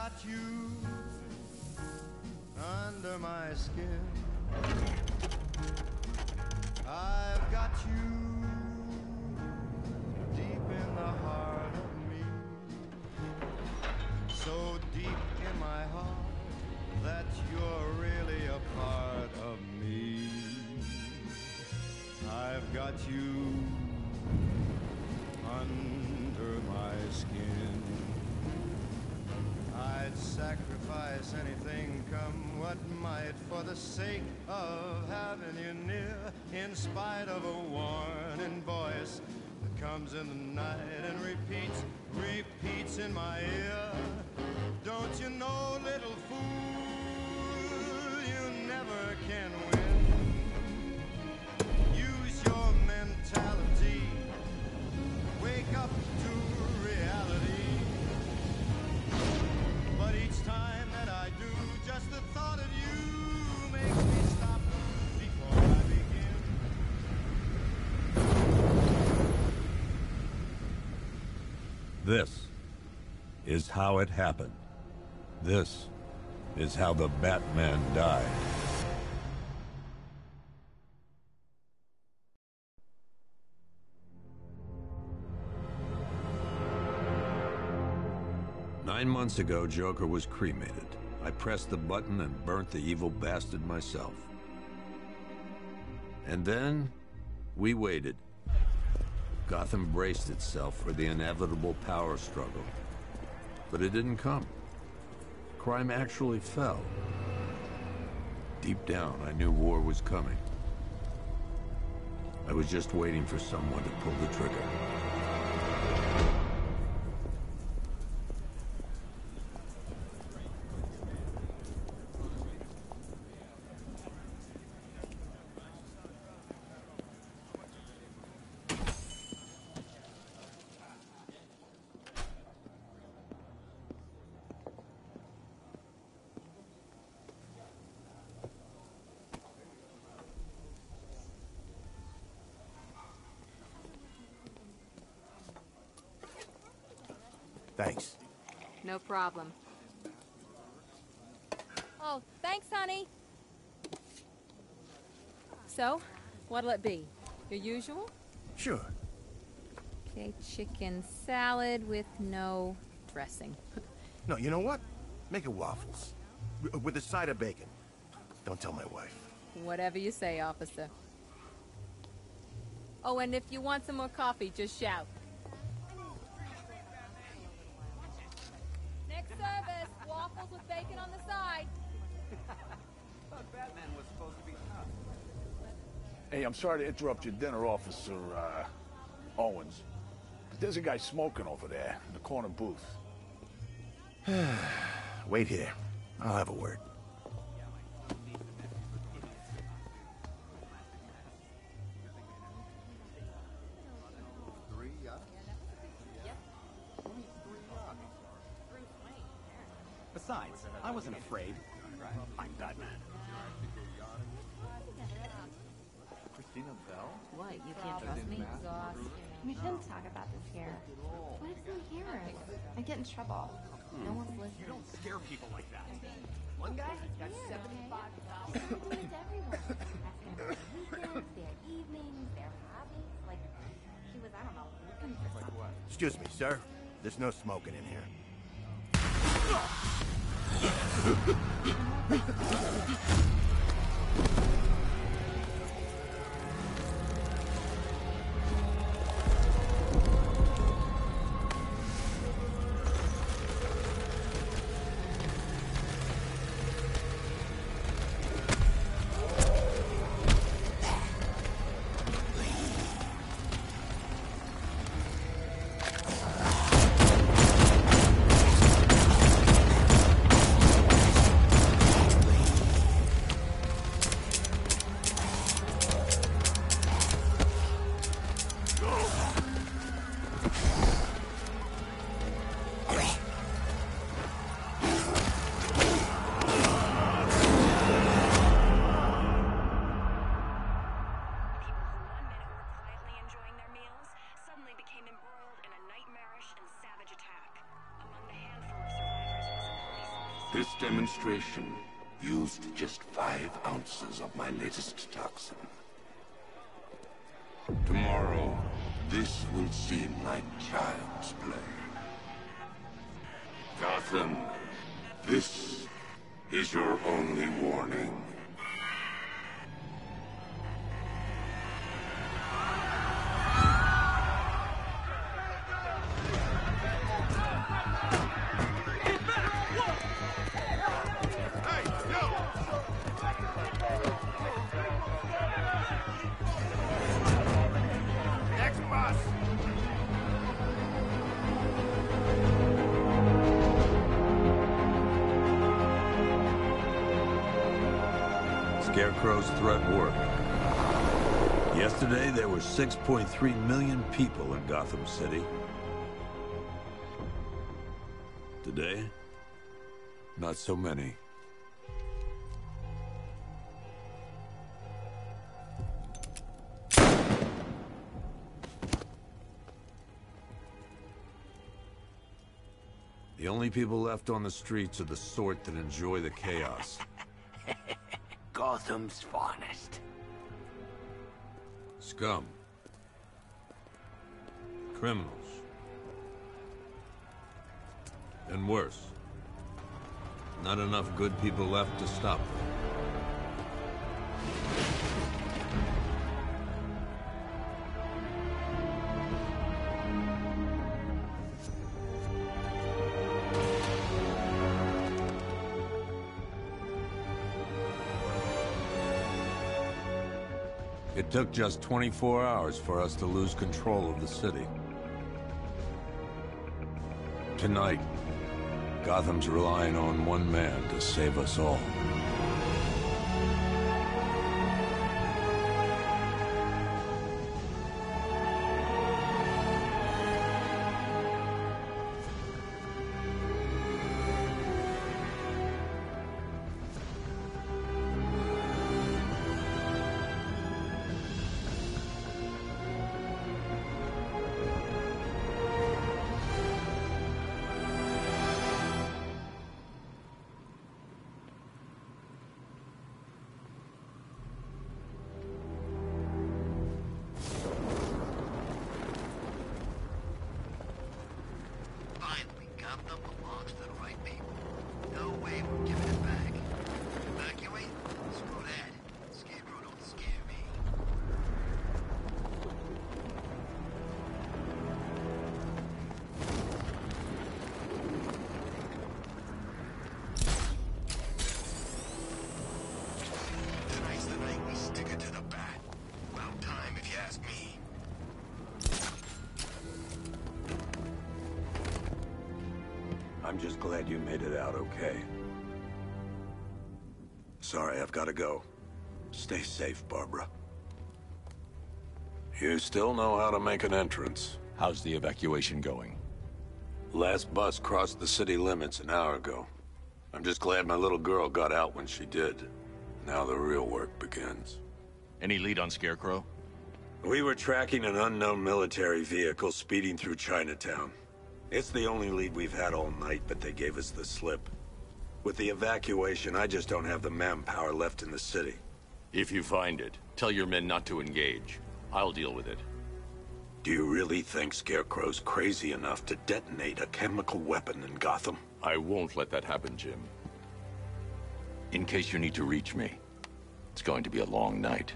got you under my skin. I've got you deep in the heart of me, so deep in my heart that you're really a part of me. I've got you under my skin. I'd sacrifice anything, come what might, for the sake of having you near, in spite of a warning voice that comes in the night and repeats in my ear. Don't you know, little fool, you never can win. Use your mentality, wake up to reality. But each time that I do, just the thought of you makes me stop before I begin. This is how it happened. This is how the Batman died. Nine months ago, Joker was cremated. I pressed the button and burnt the evil bastard myself. And then, we waited. Gotham braced itself for the inevitable power struggle. But it didn't come. Crime actually fell. Deep down, I knew war was coming. I was just waiting for someone to pull the trigger. Thanks. No problem. Oh, thanks, honey. So, what'll it be? Your usual? Sure. Okay, chicken salad with no dressing. No, you know what? Make it waffles. With a side of bacon. Don't tell my wife. Whatever you say, officer. Oh, and if you want some more coffee, just shout. Next service, waffles with bacon on the side. Thought Batman was supposed to be tough. Hey, I'm sorry to interrupt your dinner, Officer Owens. But there's a guy smoking over there in the corner booth. Wait here. I'll have a word. Besides, I wasn't afraid. I'm Batman. Christina Bell? What, you can't trust me? We shouldn't talk about this here. What if someone hears? I get in trouble. No one's listening. You don't scare people like that. One guy got 75,000. It's everyone. Asking about their weekends, their evenings, their hobbies. Like, she was, I don't know, looking for something. Excuse me, sir. There's no smoking in here. This demonstration used just 5 ounces of my latest toxin. Tomorrow, this will seem like child's play. Gotham, this is your only warning. Scarecrow's threat worked. Yesterday, there were 6.3 million people in Gotham City. Today, not so many. The only people left on the streets are the sort that enjoy the chaos. Gotham's finest. Scum. Criminals. And worse. Not enough good people left to stop them. It took just 24 hours for us to lose control of the city. Tonight, Gotham's relying on one man to save us all. I'm just glad you made it out okay. Sorry, I've got to go. Stay safe, Barbara. You still know how to make an entrance. How's the evacuation going? Last bus crossed the city limits an hour ago. I'm just glad my little girl got out when she did. Now the real work begins. Any lead on Scarecrow? We were tracking an unknown military vehicle speeding through Chinatown. It's the only lead we've had all night, but they gave us the slip. With the evacuation, I just don't have the manpower left in the city. If you find it, tell your men not to engage. I'll deal with it. Do you really think Scarecrow's crazy enough to detonate a chemical weapon in Gotham? I won't let that happen, Jim. In case you need to reach me, it's going to be a long night.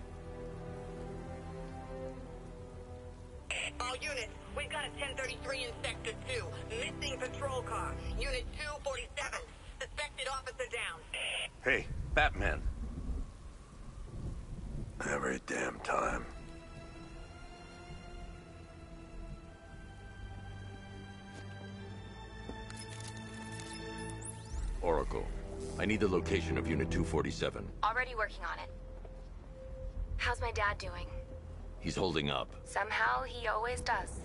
All units, we've got a 1033 in Sector 2. Missing patrol car. Unit 247. Suspected officer down. Hey, Batman. Every damn time. Oracle, I need the location of Unit 247. Already working on it. How's my dad doing? He's holding up. Somehow, he always does.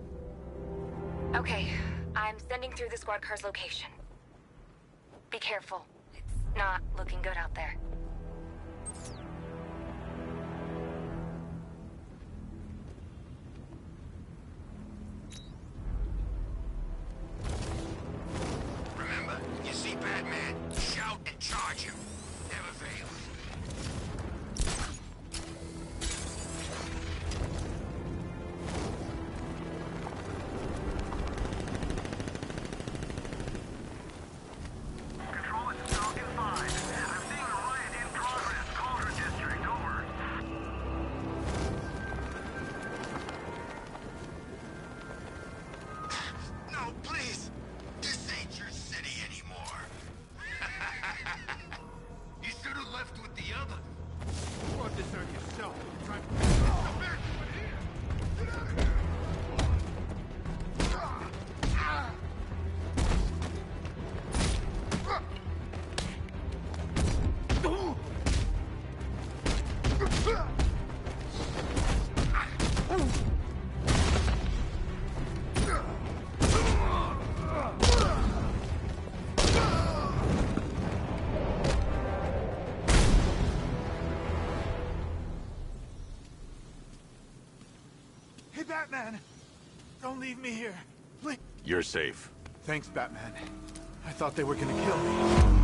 Okay, I'm sending through the squad car's location. Be careful. It's not looking good out there. Remember, you see Batman, left with the other. You brought this on yourself. You're trying to... Come back over here! Get out of here! Hey, Batman! Don't leave me here. Please. You're safe. Thanks, Batman. I thought they were gonna kill me.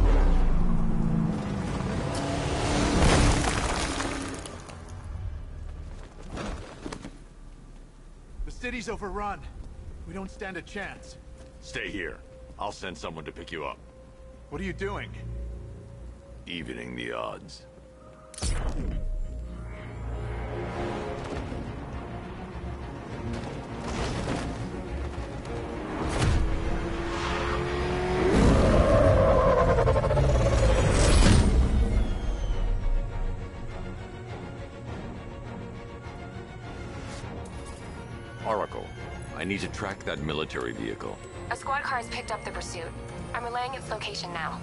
The city's overrun. We don't stand a chance. Stay here. I'll send someone to pick you up. What are you doing? Evening the odds. Oracle, I need to track that military vehicle. A squad car has picked up the pursuit. I'm relaying its location now.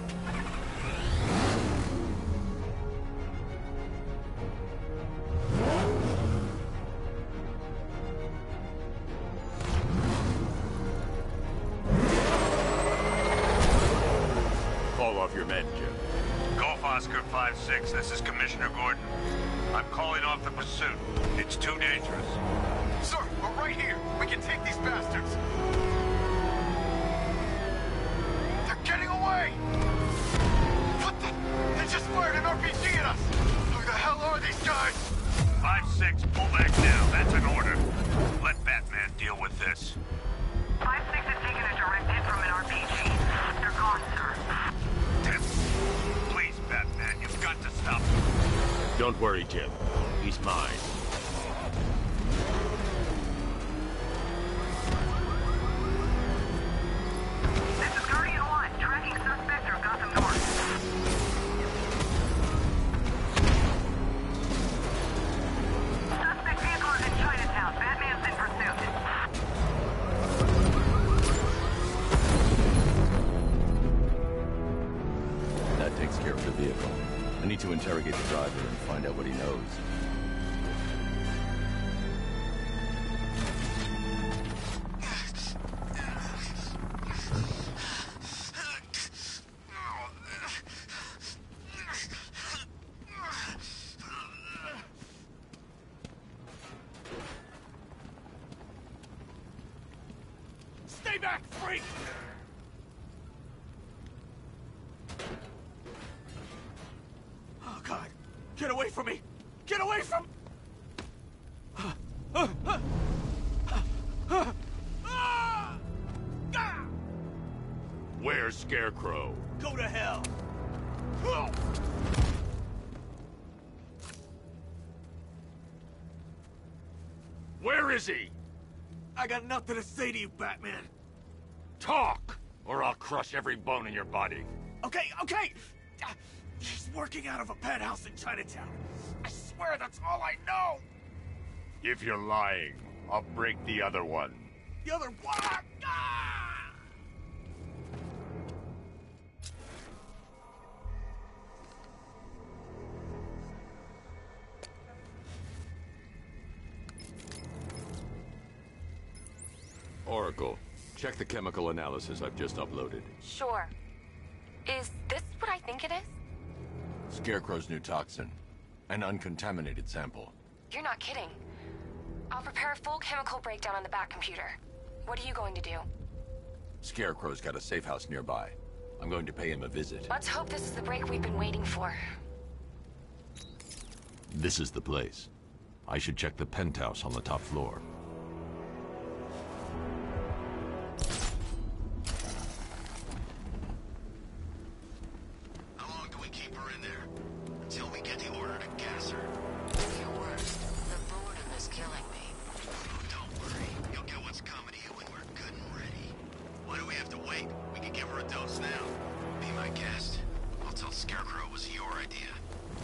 Call off your men, Jim. Golf Oscar 5-6, this is Commissioner Gordon. I'm calling off the pursuit. It's too dangerous. Sir, we're right here. We can take these bastards. They're getting away! What the? They just fired an RPG at us! Who the hell are these guys? 5-6, pull back now. That's an order. Let Batman deal with this. 5-6 has taken a direct hit from an RPG. They're gone, sir. Please, Batman, you've got to stop them. Don't worry, Jim. He's mine. This is Guardian 1, tracking suspect through Gotham North. Suspect vehicle is in Chinatown. Batman's in pursuit. That takes care of the vehicle. I need to interrogate the driver and find out what he knows. Stay back, freak! Oh, God. Get away from me! Get away from... Where's Scarecrow? Go to hell! Where is he? I got nothing to say to you, Batman. Talk, or I'll crush every bone in your body. Okay, okay! He's working out of a penthouse in Chinatown. I swear that's all I know! If you're lying, I'll break the other one. The other one! Ah! Oracle, check the chemical analysis I've just uploaded. Sure. Is this what I think it is? Scarecrow's new toxin. An uncontaminated sample. You're not kidding. I'll prepare a full chemical breakdown on the back computer. What are you going to do? Scarecrow's got a safe house nearby. I'm going to pay him a visit. Let's hope this is the break we've been waiting for. This is the place. I should check the penthouse on the top floor. How long do we keep her in there? Until we get the order to gas her. Your worst. The boredom is killing me. Oh, don't worry. You'll get what's coming to you when we're good and ready. Why do we have to wait? We can give her a dose now. Be my guest. I'll tell Scarecrow it was your idea.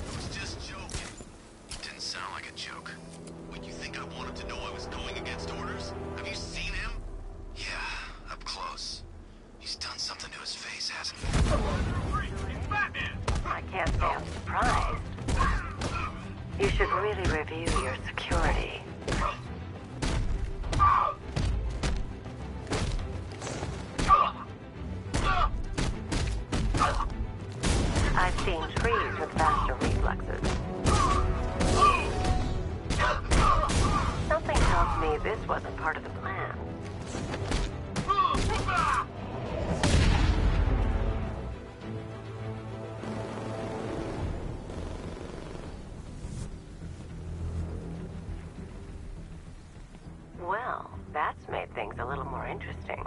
You should really review your security. I've seen trees with faster reflexes. Something tells me this wasn't part of the plan. Well, that's made things a little more interesting.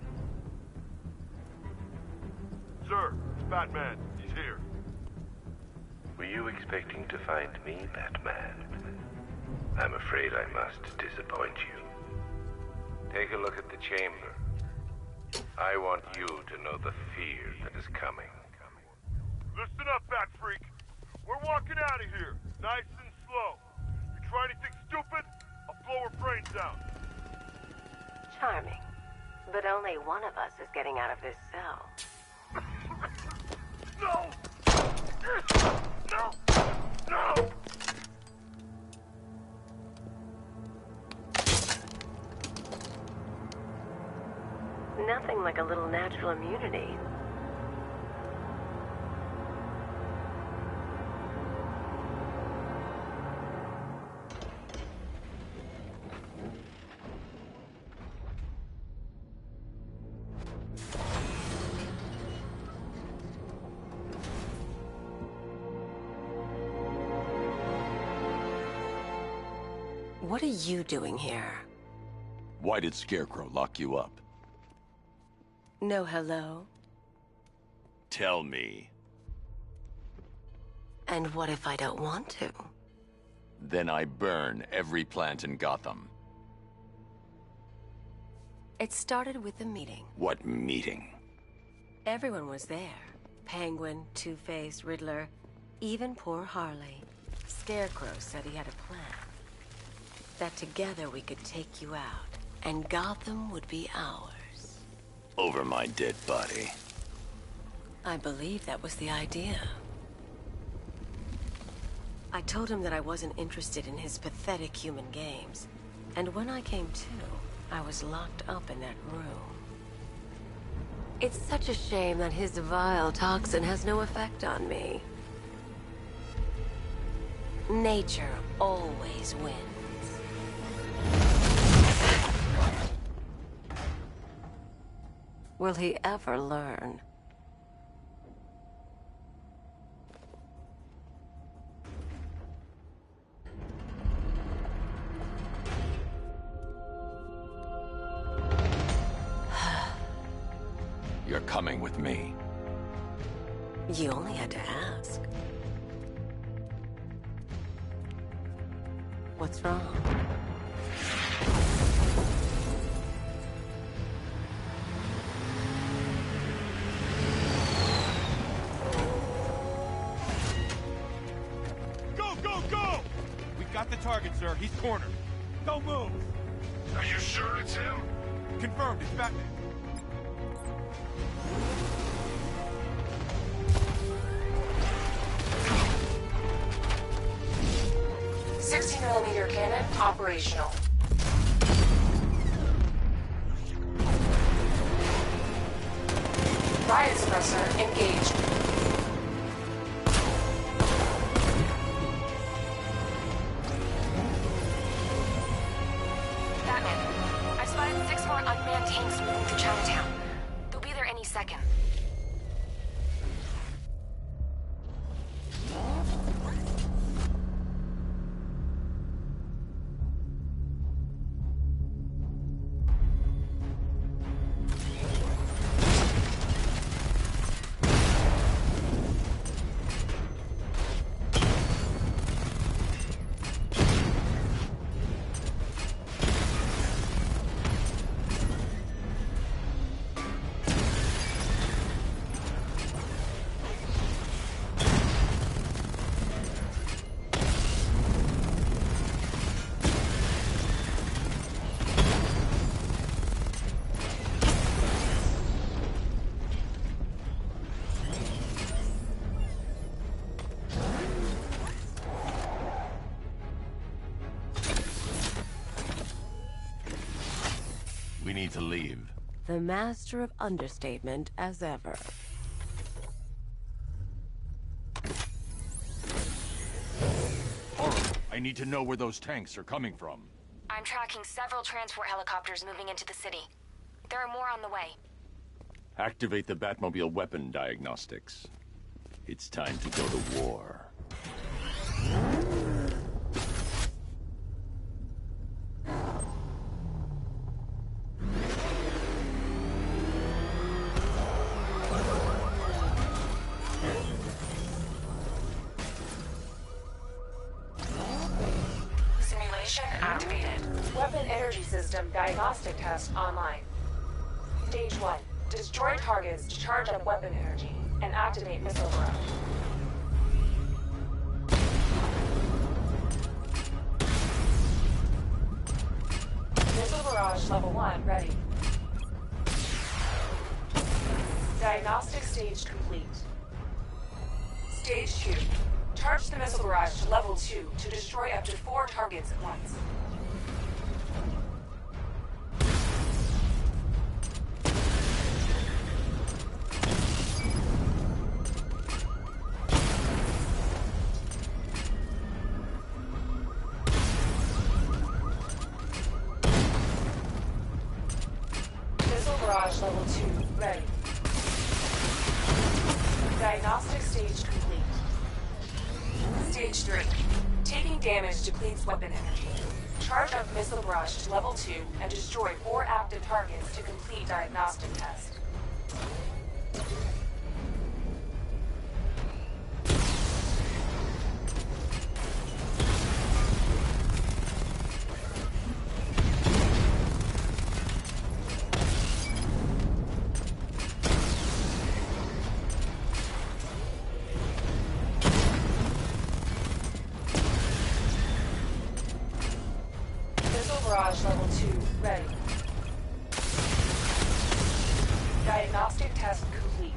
Sir, it's Batman. He's here. Were you expecting to find me, Batman? I'm afraid I must disappoint you. Take a look at the chamber. I want you to know the fear that is coming. Listen up, Bat Freak. We're walking out of here, nice and slow. You try anything stupid, I'll blow her brains out. Charming. But only one of us is getting out of this cell. No! No! No! Nothing like a little natural immunity. What are you doing here? Why did Scarecrow lock you up? No hello? Tell me. And what if I don't want to? Then I burn every plant in Gotham. It started with a meeting. What meeting? Everyone was there. Penguin, Two-Face, Riddler, even poor Harley. Scarecrow said he had a plan. That together we could take you out, and Gotham would be ours. Over my dead body. I believe that was the idea. I told him that I wasn't interested in his pathetic human games. And when I came to, I was locked up in that room. It's such a shame that his vile toxin has no effect on me. Nature always wins. Will he ever learn? You're coming with me. You only had to ask. What's wrong? Go! We got the target, sir. He's cornered. Don't move. Are you sure it's him? Confirmed. It's Batman. .60mm cannon operational. Riot suppressor engaged. Batman, I've spotted 6 more unmanned tanks moving through Chinatown. They'll be there any second. need to leave. The master of understatement as ever. I need to know where those tanks are coming from. I'm tracking several transport helicopters moving into the city. There are more on the way. Activate the Batmobile weapon diagnostics. It's time to go to war. Simulation activated. Weapon energy system diagnostic test online. Stage 1. Destroy targets to charge up weapon energy and activate missile barrage. Missile barrage level 1 ready. Diagnostic stage complete. Stage 2. Charge the missile barrage to level 2 to destroy up to 4 targets at once. Missile barrage level 2 ready. Diagnostic stage complete. Stage 3. Taking damage depletes weapon energy. Charge up missile barrage to level 2 and destroy 4 active targets to complete diagnostic test. Barrage level 2 ready. Diagnostic test complete.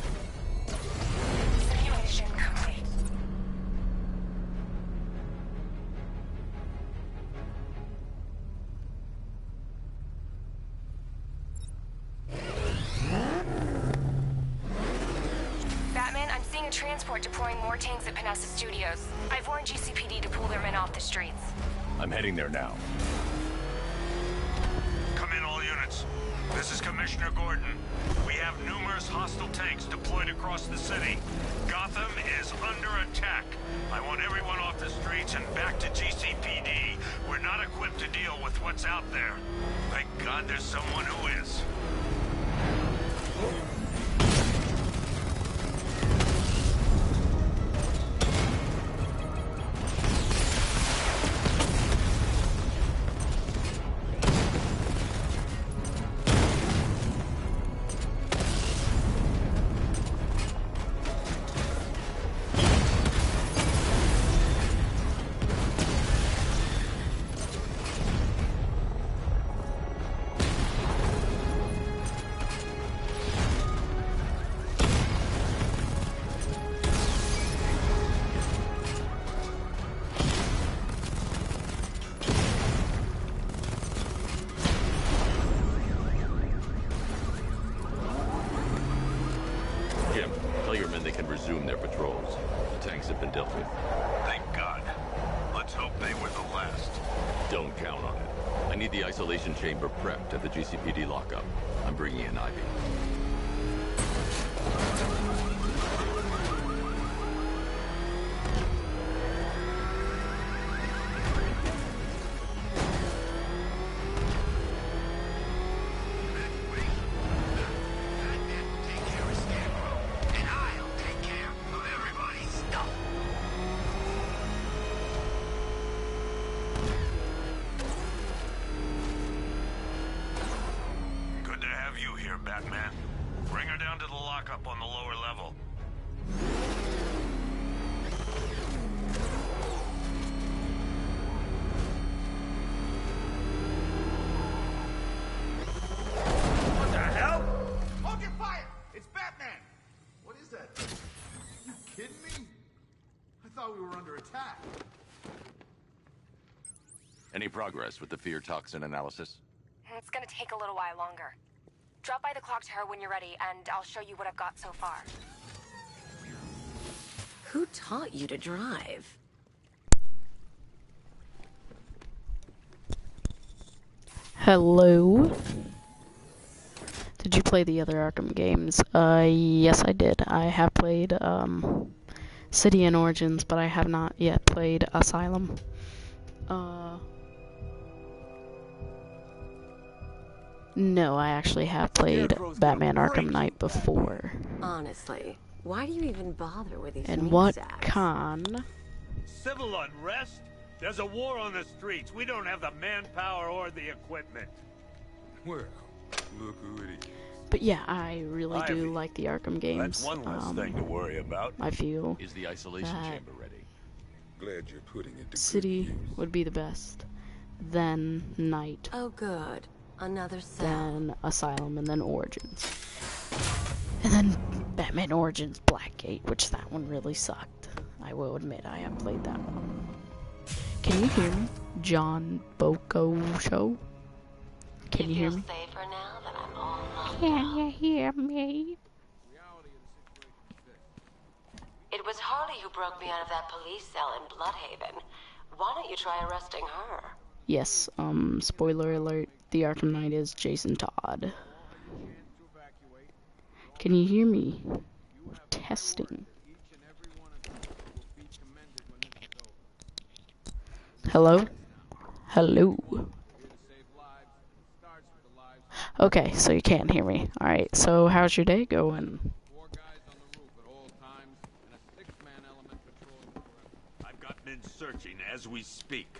Simulation complete. Batman, I'm seeing a transport deploying more tanks at Panessa Studios. I've warned GCPD to pull their men off the streets. I'm heading there now. Come in, all units. This is Commissioner Gordon. We have numerous hostile tanks deployed across the city. Gotham is under attack. I want everyone off the streets and back to GCPD. We're not equipped to deal with what's out there. Thank God there's someone who is. They can resume their patrols. The tanks have been dealt with. Thank God. Let's hope they were the last. Don't count on it. I need the isolation chamber prepped at the GCPD lockup. I'm bringing in Ivy. Batman. Bring her down to the lockup on the lower level. What the hell? Hold your fire! It's Batman! What is that? You kidding me? I thought we were under attack. Any progress with the fear toxin analysis? It's gonna take a little while longer. Drop by the clock tower when you're ready, and I'll show you what I've got so far. Who taught you to drive? Hello? Did you play the other Arkham games? Yes I did. I have played, City and Origins, but I have not yet played Asylum. No, I actually have played Batman Arkham Knight before. Honestly, why do you even bother with these And what sacks? con? Civil unrest? There's a war on the streets. We don't have the manpower or the equipment. Well, look who it is. But yeah, I really do like the Arkham games. That's one less thing to worry about. I feel Is the isolation that chamber ready? Glad you're putting it to City would be the best, then Knight, Oh, good. Another cell. then Asylum, and then Origins. And then Batman Origins Blackgate, which that one really sucked. I will admit, I have played that one. Can you hear me? John Boko Show? Can you hear me? Safer now that I'm all alone. Can you hear me? It was Harley who broke me out of that police cell in Bloodhaven. Why don't you try arresting her? Yes, spoiler alert, the Arkham Knight is Jason Todd. Can you hear me? Testing. Hello? Hello? Okay, so you can't hear me. Alright, so how's your day going? I've got men searching as we speak.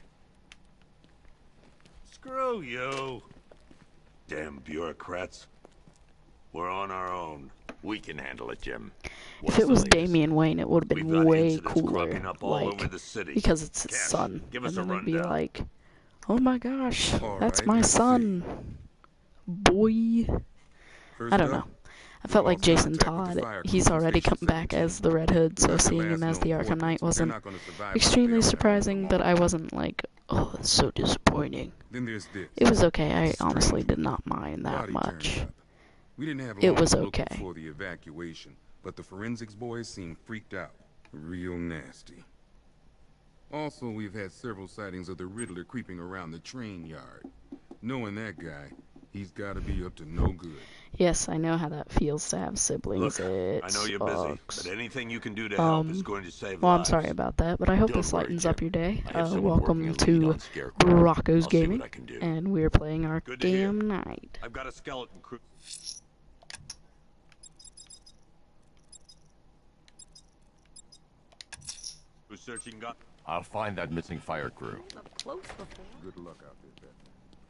Screw you. Damn bureaucrats. We're on our own. We can handle it, Jim. If it was Damian Wayne, it would have been way incidents cooler. cropping up all Like, over the city. because it's his Cash, son. give And us a then it'd be rundown. like, oh my gosh, All that's right, my let's son. Boy. First I don't up, know. I felt like lost Jason contact with the Todd, fire he's company already come station back as the Red Hood, so Whoever seeing last him as the known Arkham fortunes, Knight they're wasn't not gonna survive extremely if they don't surprising, but I wasn't like, oh, it's so disappointing. Then there's this. It was okay, I Strange honestly did not mind that body much. turned up. We didn't have It long was to look okay. before the evacuation, but the forensics boys seemed freaked out. Real nasty. Also, we've had several sightings of the Riddler creeping around the train yard. Knowing that guy, he's gotta be up to no good. Yes, I know how that feels to have siblings. Look, It I know you're sucks. busy, but anything you can do to help is going to save Well, I'm lives. sorry about that, but I hope Don't this worry, lightens up Jim. your day. I have someone Welcome working a lead to on Scarecrow. Rocco's I'll see Gaming, what I can do. and we're playing Good to hear. Arkham Knight. I've got a skeleton crew. Who's searching got? I'll find that missing fire crew. Close before. Good luck out there, Batman.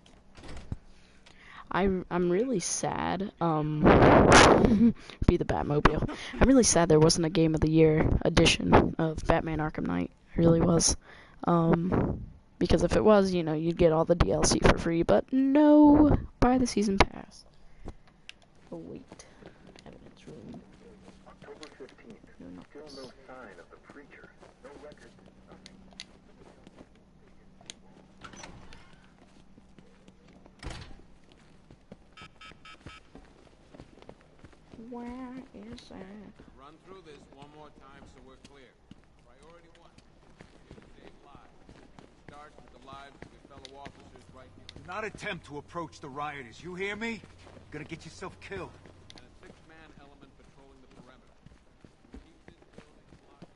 I'm really sad, be the Batmobile. I'm really sad there wasn't a Game of the Year edition of Batman Arkham Knight. I really was. Because if it was, you know, you'd get all the DLC for free, but no, buy the season pass. Oh wait, evidence room. October 15th. Still no sign of the preacher. No record. Nothing. Where is that? Run through this one more time so we're clear. Priority 1. Here to save lives. Starts with the lives of your fellow officers right here. Do not attempt to approach the rioters. You hear me? You're gonna get yourself killed. And a 6-man element patrolling the perimeter. Keep this building locked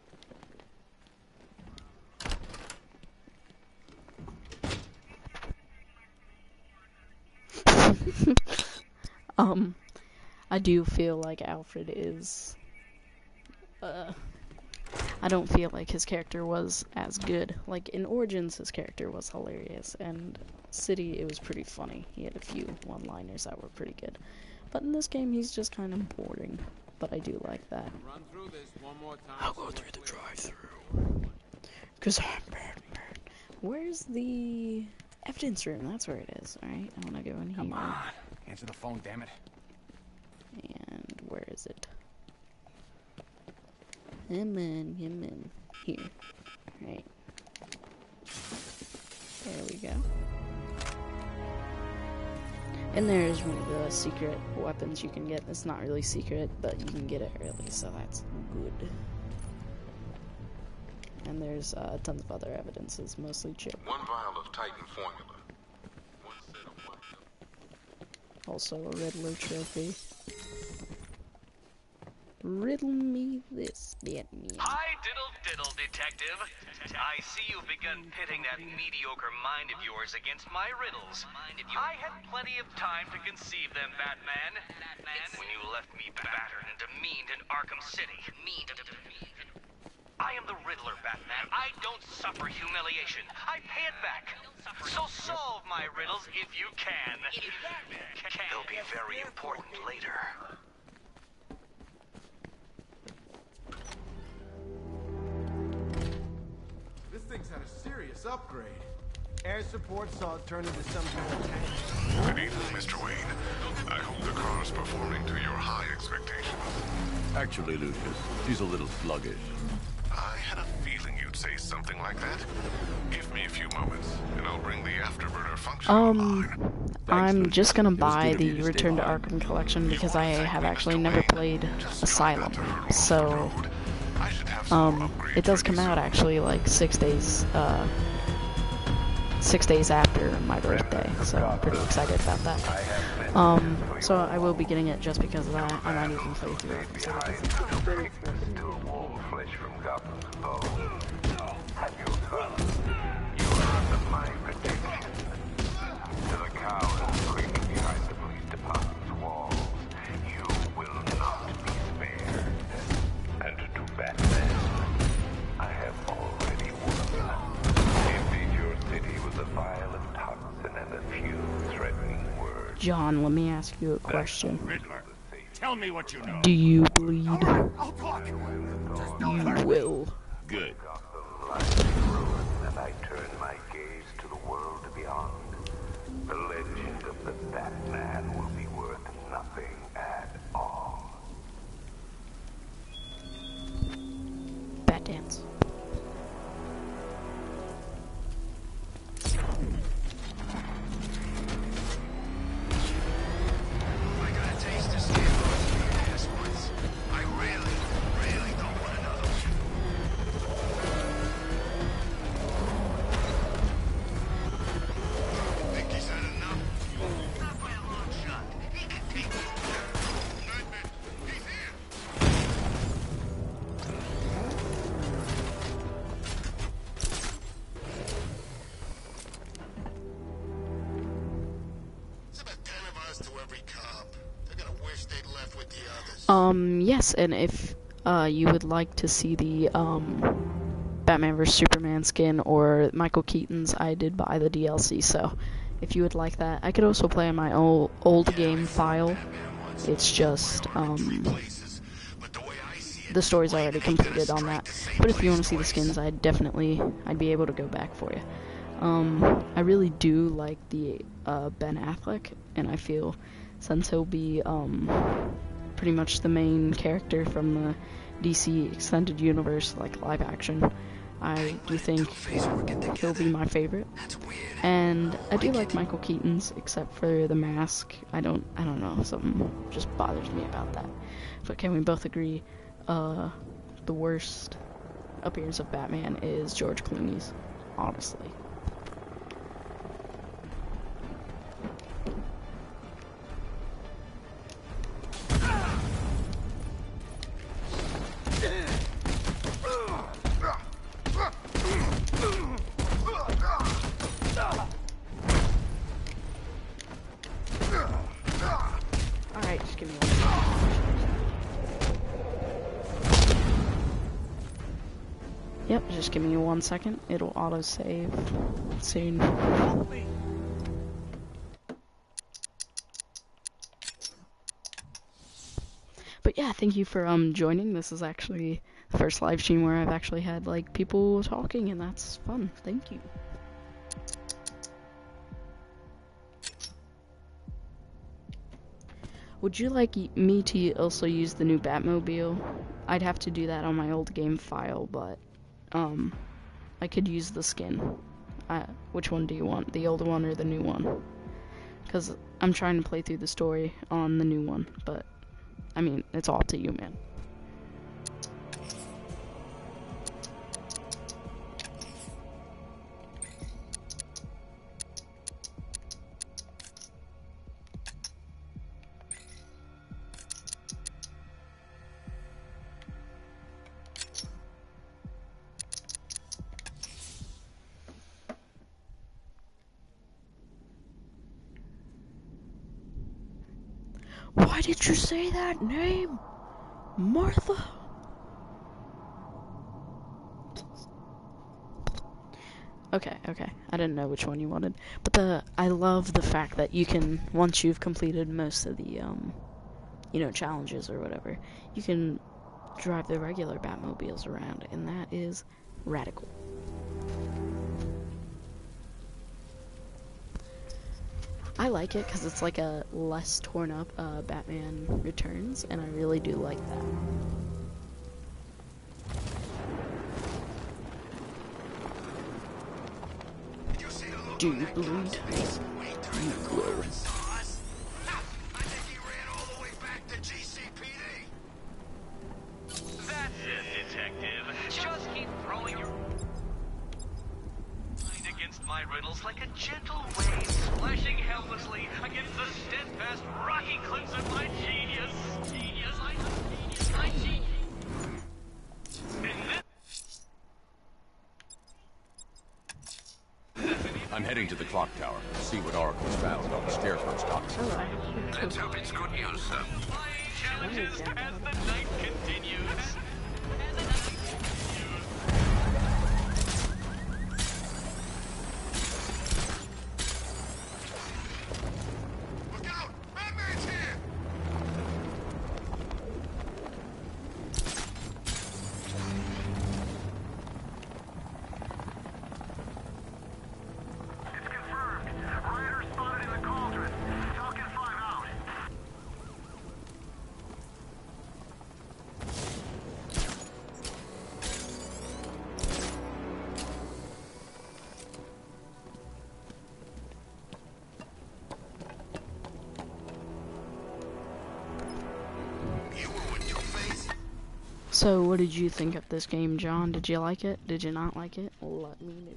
I do feel like Alfred is, I don't feel like his character was as good. Like, in Origins, his character was hilarious, and City, it was pretty funny. He had a few one-liners that were pretty good. But in this game, he's just kind of boring. But I do like that. Run through this one more time. I'll go through the drive-through. Because I'm Batman. Where's the evidence room? That's where it is. Alright, I want to go in here. Come on. Answer the phone, damn it. And where is it? Come on. Here. Right. There we go. And there's one of the secret weapons you can get. It's not really secret, but you can get it early, so that's good. And there's tons of other evidences, mostly chip. 1 vial of Titan formula. 1 set of Also a Riddler trophy. Riddle me this, Batman. Hi, diddle, detective. I see you've begun pitting that mediocre mind of yours against my riddles. I had plenty of time to conceive them, Batman. When you left me battered and demeaned in Arkham City. I am the Riddler, Batman. I don't suffer humiliation. I pay it back. So solve my riddles if you can. They'll be very important later. This thing's had a serious upgrade. Air support saw it turn into some kind of tank. Good evening, Mr. Wayne. I hope the car's performing to your high expectations. Actually, Lucius, she's a little sluggish. I had a feeling you'd say something like that. Give me a few moments, and I'll bring the afterburner function online. I'm just gonna buy the Return to Arkham collection because I have actually never played Asylum. So, it does come out actually like 6 days, 6 days after my birthday, so I'm pretty excited about that. So I will be getting it just because of that. I might even play through it. Flesh from Gotham's bow. Have your fun. You are under my protection. To the cowards creeping behind the police department's walls, you will not be spared. And to Batman, I have already won. Invade your city with a violent toxin and a few threatening words. John, let me ask you a question. Riddler, tell me what you know. Do you bleed? I'll talk. You will. Good. And I turn my gaze to the world beyond. The legend of the Batman will be worth nothing at all. Bat dance. I gotta taste this ass once. I really don't want another one. Think he's had enough? Not by a long shot. He can take me. Nightman, he's here. It's about 10 of us to every cop. They're gonna wish they'd left with the others. Yes, and if you would like to see the Batman vs Superman skin or Michael Keaton's, I did buy the DLC, so if you would like that, I could also play on my old game file. It's just the story's already completed on that. But if you want to see the skins, I'd be able to go back for you. I really do like the Ben Affleck, and I feel since he'll be pretty much the main character from the DC Extended Universe, like live action, I do think he'll be my favorite. And I do like Michael Keaton's, except for the mask. I don't know, something just bothers me about that. But can we both agree, the worst appearance of Batman is George Clooney's, honestly. Alright, just give me one second. Yep, just give me 1 second. It'll auto-save soon. But yeah, thank you for joining. This is actually the first live stream where I've actually had like people talking, and that's fun. Thank you. Would you like me to also use the new Batmobile? I'd have to do that on my old game file, but I could use the skin. Which one do you want? The old one or the new one? because I'm trying to play through the story on the new one, but I mean, it's all up to you, man. Why did you say that name? Martha? Okay, I didn't know which one you wanted. But I love the fact that you can, once you've completed most of the, you know, challenges or whatever, you can drive the regular Batmobiles around, and that is radical. I like it because it's like a less torn up Batman Returns, and I really do like that. Do you bleed? You will. That's it, detective. Just keep throwing your mind against my riddles like a gentle wave splashing helplessly against the steadfast rocky cliffs of my genius. My genius. I'm heading to the clock tower to see what Oracle's found on the Scarecrow's toxins. Let's hope it's good news, sir. Challenges as the night continues. So, what did you think of this game, John? Did you like it? Did you not like it? Let me know.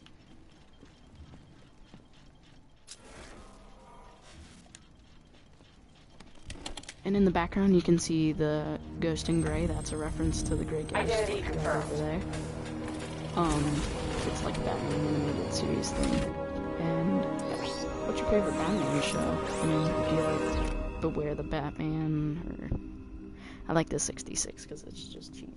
And in the background, you can see the Ghost in Grey. That's a reference to the Grey Ghost Identity confirmed over there. It's like a Batman animated series thing. And what's your favorite Batman show? I mean, do you like Beware the Batman, or I like the 66 because it's just cheesy.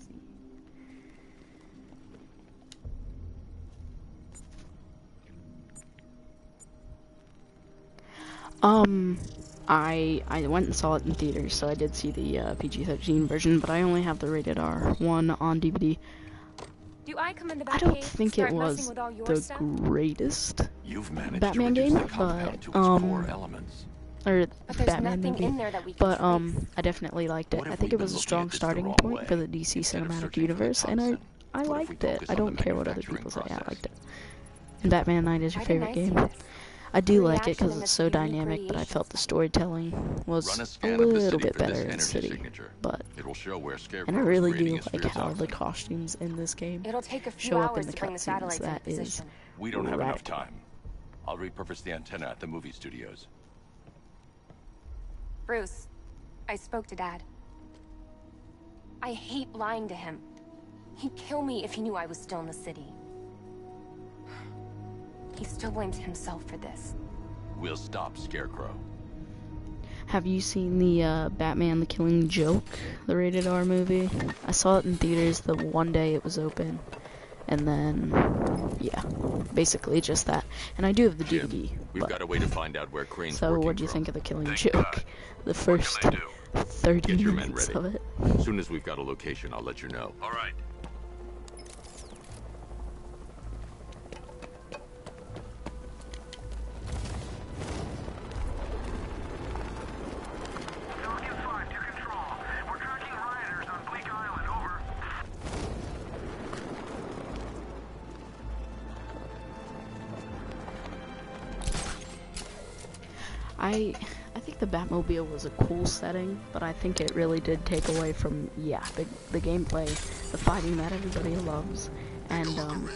I went and saw it in theaters, so I did see the PG-13 version, but I only have the rated R one on DVD. Do I come in the I don't think it was the greatest Batman game, but or Batman movie, but I definitely liked it. I think it was a strong starting point for the DC Cinematic Universe, and I liked it. I don't care what other people say, I liked it. And Batman Knight is your favorite game? I do like it because it's so dynamic, but I felt the storytelling was a little bit better in City. But and I really do like how the costumes in this game show up in the cutscenes. That is We don't have enough time. I'll repurpose the antenna at the movie studios. Bruce, I spoke to Dad. I hate lying to him. He'd kill me if he knew I was still in the city. He still blames himself for this. We'll stop Scarecrow. Have you seen the Batman the Killing Joke, the rated R movie? I saw it in theaters the one day it was open. And then, yeah, basically just that. And I do have the DVD. We've got a way to find out where Crane's so what do you think of the Killing Joke? The first 30 minutes of it. As soon as we've got a location, I'll let you know. All right. I think the Batmobile was a cool setting, but I think it really did take away from, yeah, the gameplay, the fighting that everybody loves, and,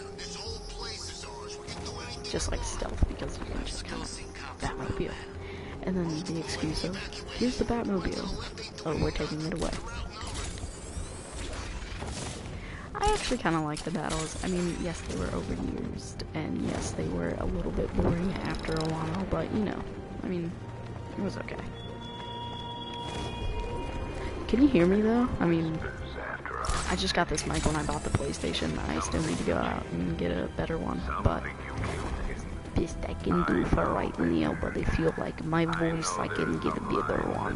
just like stealth, because you can just kind of Batmobile. And then the excuse of, here's the Batmobile. Oh, we're taking it away. I actually kind of like the battles. I mean, yes, they were overused, and yes, they were a little bit boring after a while, but, you know, I mean, it was okay. Can you hear me, though? I mean, I just got this mic when I bought the PlayStation. I still need to go out and get a better one, but best I can do for right now, but I feel like my voice, I can get a better one.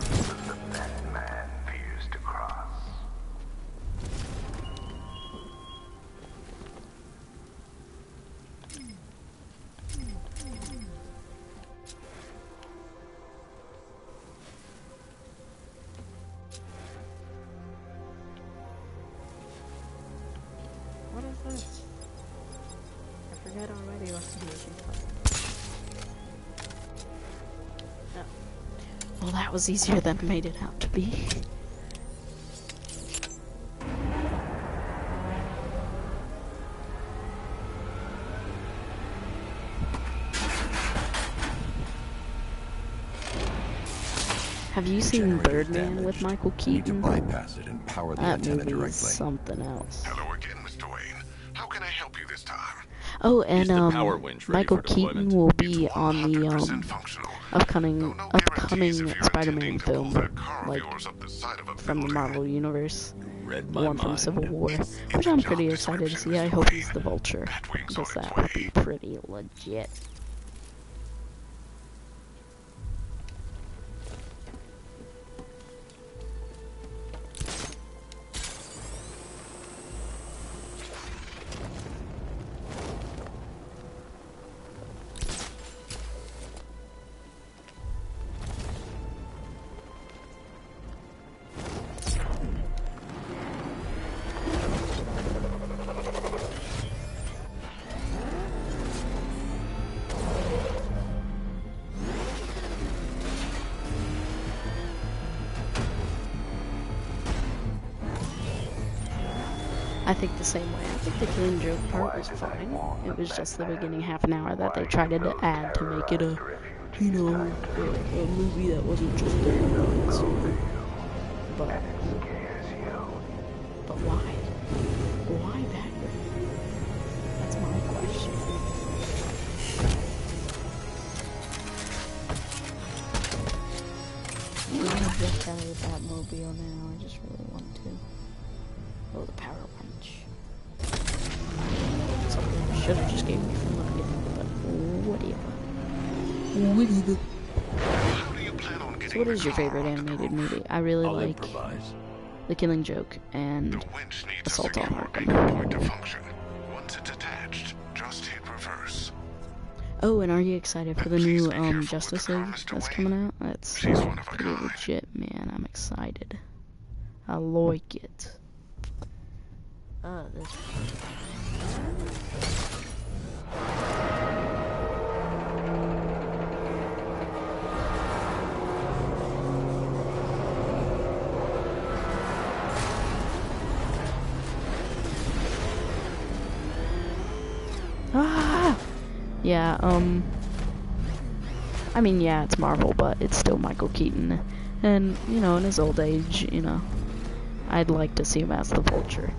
What is this? I forgot already what to do. Oh. Well, that was easier than it made it out to be. Have you seen Birdman with Michael Keaton? Bypass it and power the antenna movie directly. is something else. Hello again, Mr. Wayne. How can I help you this time? Oh, and Michael Keaton will be on the upcoming Spider-Man film, like from the Marvel Universe, the one from Civil War, which I'm pretty excited to see. I hope he's the Vulture, because that would be pretty legit. I think the same way. I think the Killing Joke part was fine. It was just the beginning half an hour that they tried to add to make it a, you know, a movie that wasn't just a romance. But why? Why Batman? That's my question. I'm gonna get out of the Batmobile now. I just really want to. Oh, the power punch. Something I should have just gave me from the beginning, but whatever. So what is your favorite animated movie? I really like The Killing Joke and Assault on Arkham. Once it's attached, just hit reverse. Oh, and are you excited for the new Justice League that's coming out? That's pretty legit, man. I'm excited. I like it. This. Ah! Yeah, I mean, yeah, it's Marvel, but it's still Michael Keaton. And, you know, in his old age, you know, I'd like to see him as the Vulture.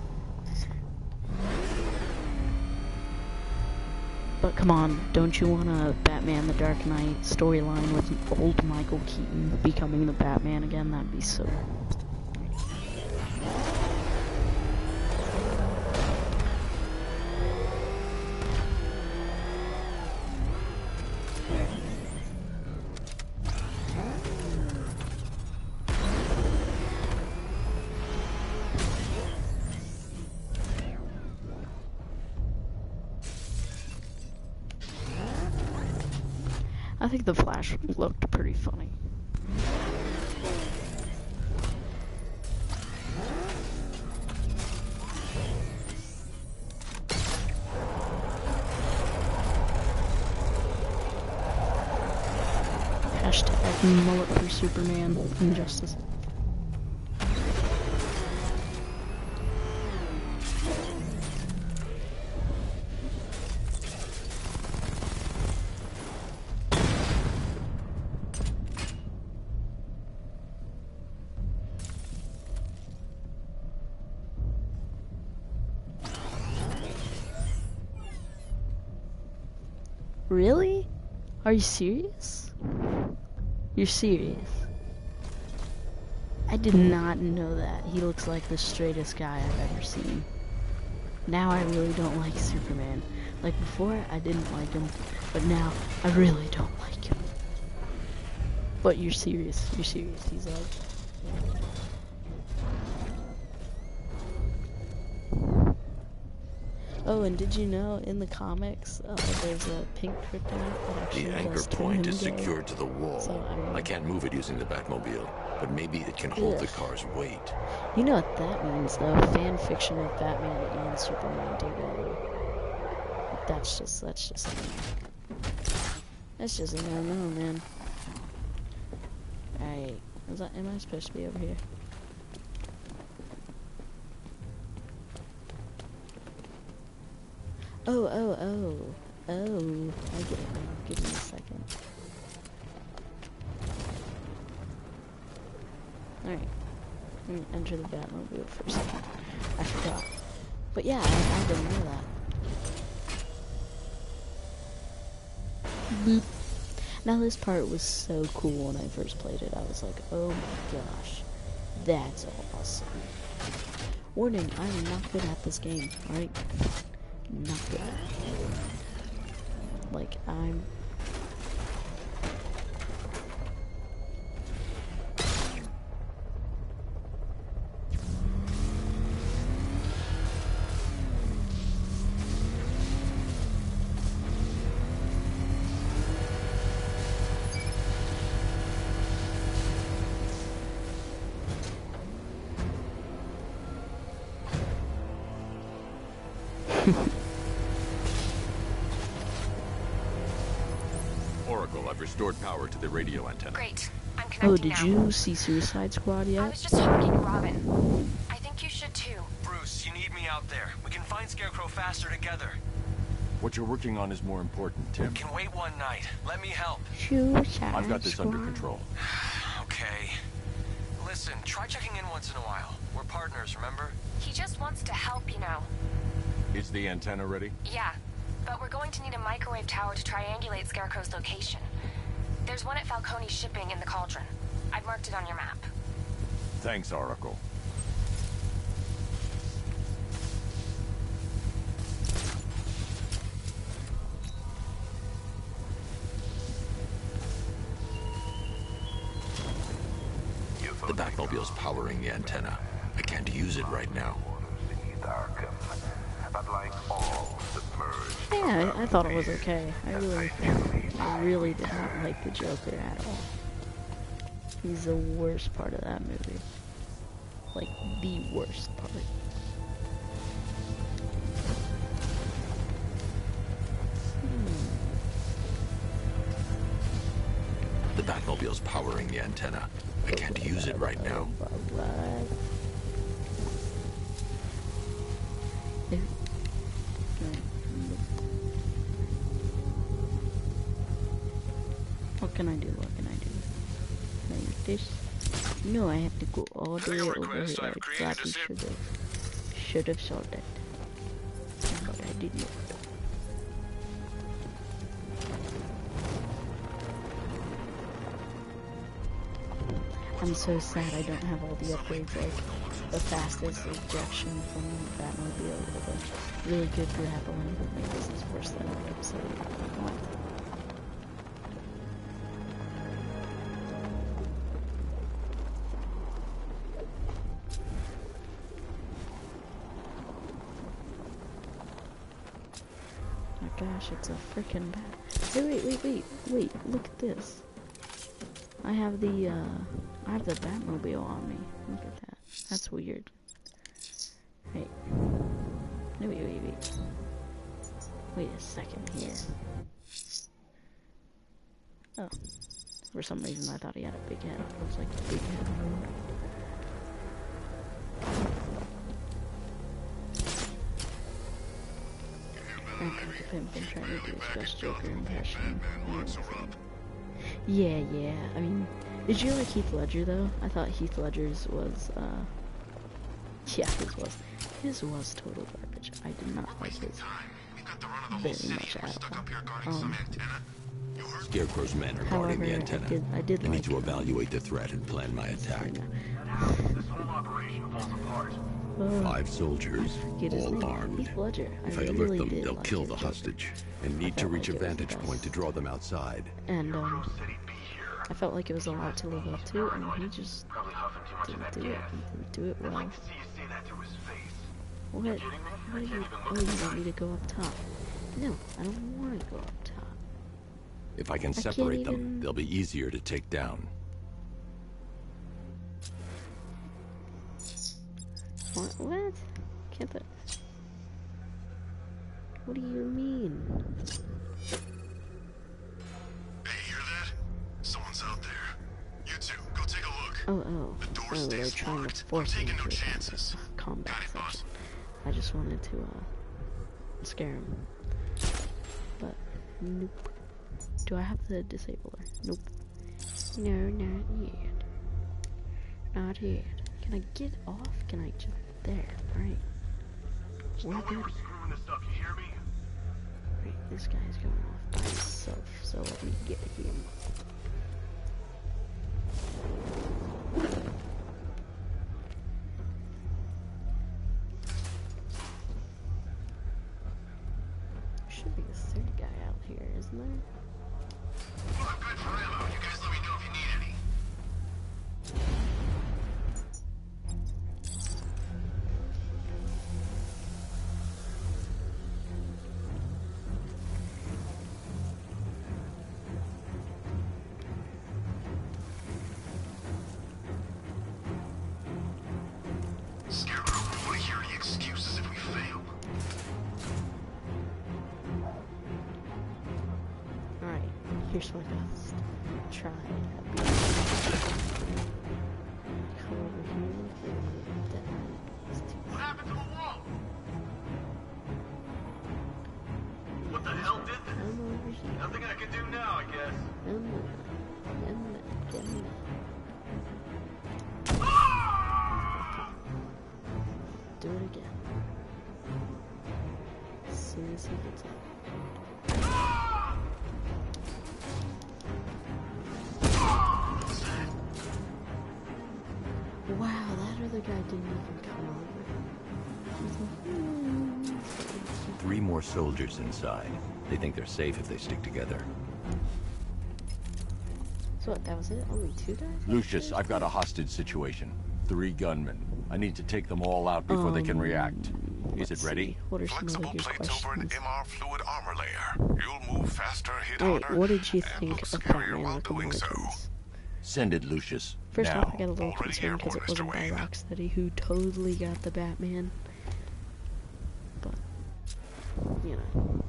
But come on, don't you want a Batman the Dark Knight storyline with old Michael Keaton becoming the Batman again? That'd be so cool. I think the Flash looked pretty funny. Hashtag mullet for Superman injustice. Really? Are you serious? You're serious? I did not know that. He looks like the straightest guy I've ever seen. Now I really don't like Superman. Like before, I didn't like him, but now I really don't like him. But you're serious. You're serious. He's like... Oh, and did you know in the comics there's a pink kryptonite that actually The anchor does turn point him is gay? secured to the wall. So, I can't move it using the Batmobile, but maybe it can hold the car's weight. You know what that means, though? Fan fiction of Batman and Superman together. That's just a no-no, man. Alright, am I supposed to be over here? Oh, I get it now. Give me a second. Alright. Let me enter the Batmobile for a second. I forgot. But yeah, I didn't know that. Boop. Now this part was so cool when I first played it. I was like, oh my gosh. That's awesome. Warning, I'm not good at this game, alright? Not good at it. Like, I'm... Oracle, I've restored power to the radio antenna. Great. I'm connecting Oh, did now. you see Suicide Squad yet? I was just talking to Robin. I think you should too. Bruce, you need me out there. We can find Scarecrow faster together. What you're working on is more important, Tim. Can wait one night. Let me help. Suicide I've got this Squad. under control. Okay. Listen, try checking in once in a while. We're partners, remember? He just wants to help, you know. Is the antenna ready? Yeah, but we're going to need a microwave tower to triangulate Scarecrow's location. There's one at Falcone Shipping in the Cauldron. I've marked it on your map. Thanks, Oracle. The Batmobile's powering the antenna. I can't use it right now. Arkham. But like all submerged... Yeah, I thought it was okay. I really did not like the Joker at all. He's the worst part of that movie. Like, the worst part. The Batmobile's powering the antenna. I can't use it right now. What can I do? What can I do? Can I use this? No, I have to go all the way over here. I probably should have saw that. But I didn't. I'm so sad I don't have all the upgrades, like the fastest ejection from the Batmobile, or the really good grappling. Maybe this is worse than Arkham City. What? Oh my gosh, it's a freaking bat. Hey, wait, look at this. I have the Batmobile on me. Look at that. That's weird. Hey. No, wait. Wait a second here. Oh. For some reason, I thought he had a big head. It was like a big head. I've been trying to do his best Joker impression. Yeah. I mean, did you like Heath Ledger though? I thought Heath Ledger's was, yeah, his was total garbage. I did not like his very much at all. Scarecrow's men are guarding the antenna. I did I need like to evaluate the threat and plan my attack. This whole operation falls apart. 5 soldiers, all armed. Heath Ledger. If I alert them, they'll kill the hostage, and need to reach a vantage point to draw them outside. And I felt like it was a lot to live up to, and he just didn't do it. He didn't do it well. What? What are you? Oh, you want me to go up top? No, I don't want to go up top. If I can separate them, they'll be easier to take down. What? Can't that? What do you mean? Hey, hear that? Someone's out there. You two, go take a look. Oh, they're trying to force me into a combat section. I just wanted to, scare him. But, nope. Do I have the disabler? Nope. No, not yet. Not yet. Can I get off? Can I just... There, right. We're good. Right, this guy's going off by himself, so let me get him. Should be a third guy out here, isn't there? Well, I'm good for ammo. You guys let me know if you need any. Scarecrow, we want to hear any excuses if we fail. Alright, here's my best. Try. Come over here. What happened to the wall? What the hell did this? Nothing I can do now, I guess. Do it again. As soon as he gets up. Wow, that other guy didn't even come over. 3 more soldiers inside. They think they're safe if they stick together. So what, that was it? Only 2 guys? Lucius, I've got a hostage situation. 3 gunmen. I need to take them all out before they can react. Is it ready? What are some Flexible other good plates over an questions? MR fluid armor layer. You'll move faster, hit Wait, harder, what did you and think look of scarier Batman while Arkham doing so. Origins? Send it, Lucius. First now. off, I got a little concerned because it wasn't by Rocksteady, who totally got the Batman. But, you know.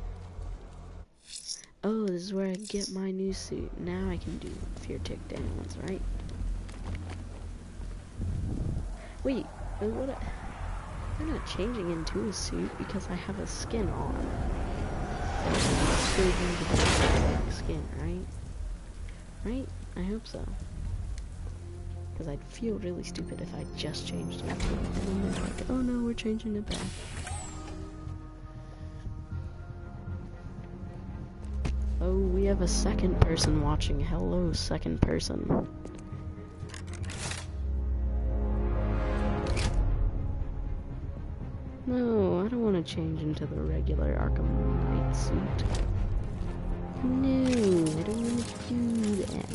Oh, this is where I get my new suit. Now I can do fear takedowns, right? Wait, what? I'm not changing into a suit because I have a skin on. It's still going to be the black skin, right? Right? I hope so. Because I'd feel really stupid if I just changed into it and then they're like, oh no, we're changing it back. Oh, we have a second person watching. Hello, second person. No, I don't want to change into the regular Arkham Knight suit. No, I don't want to do that.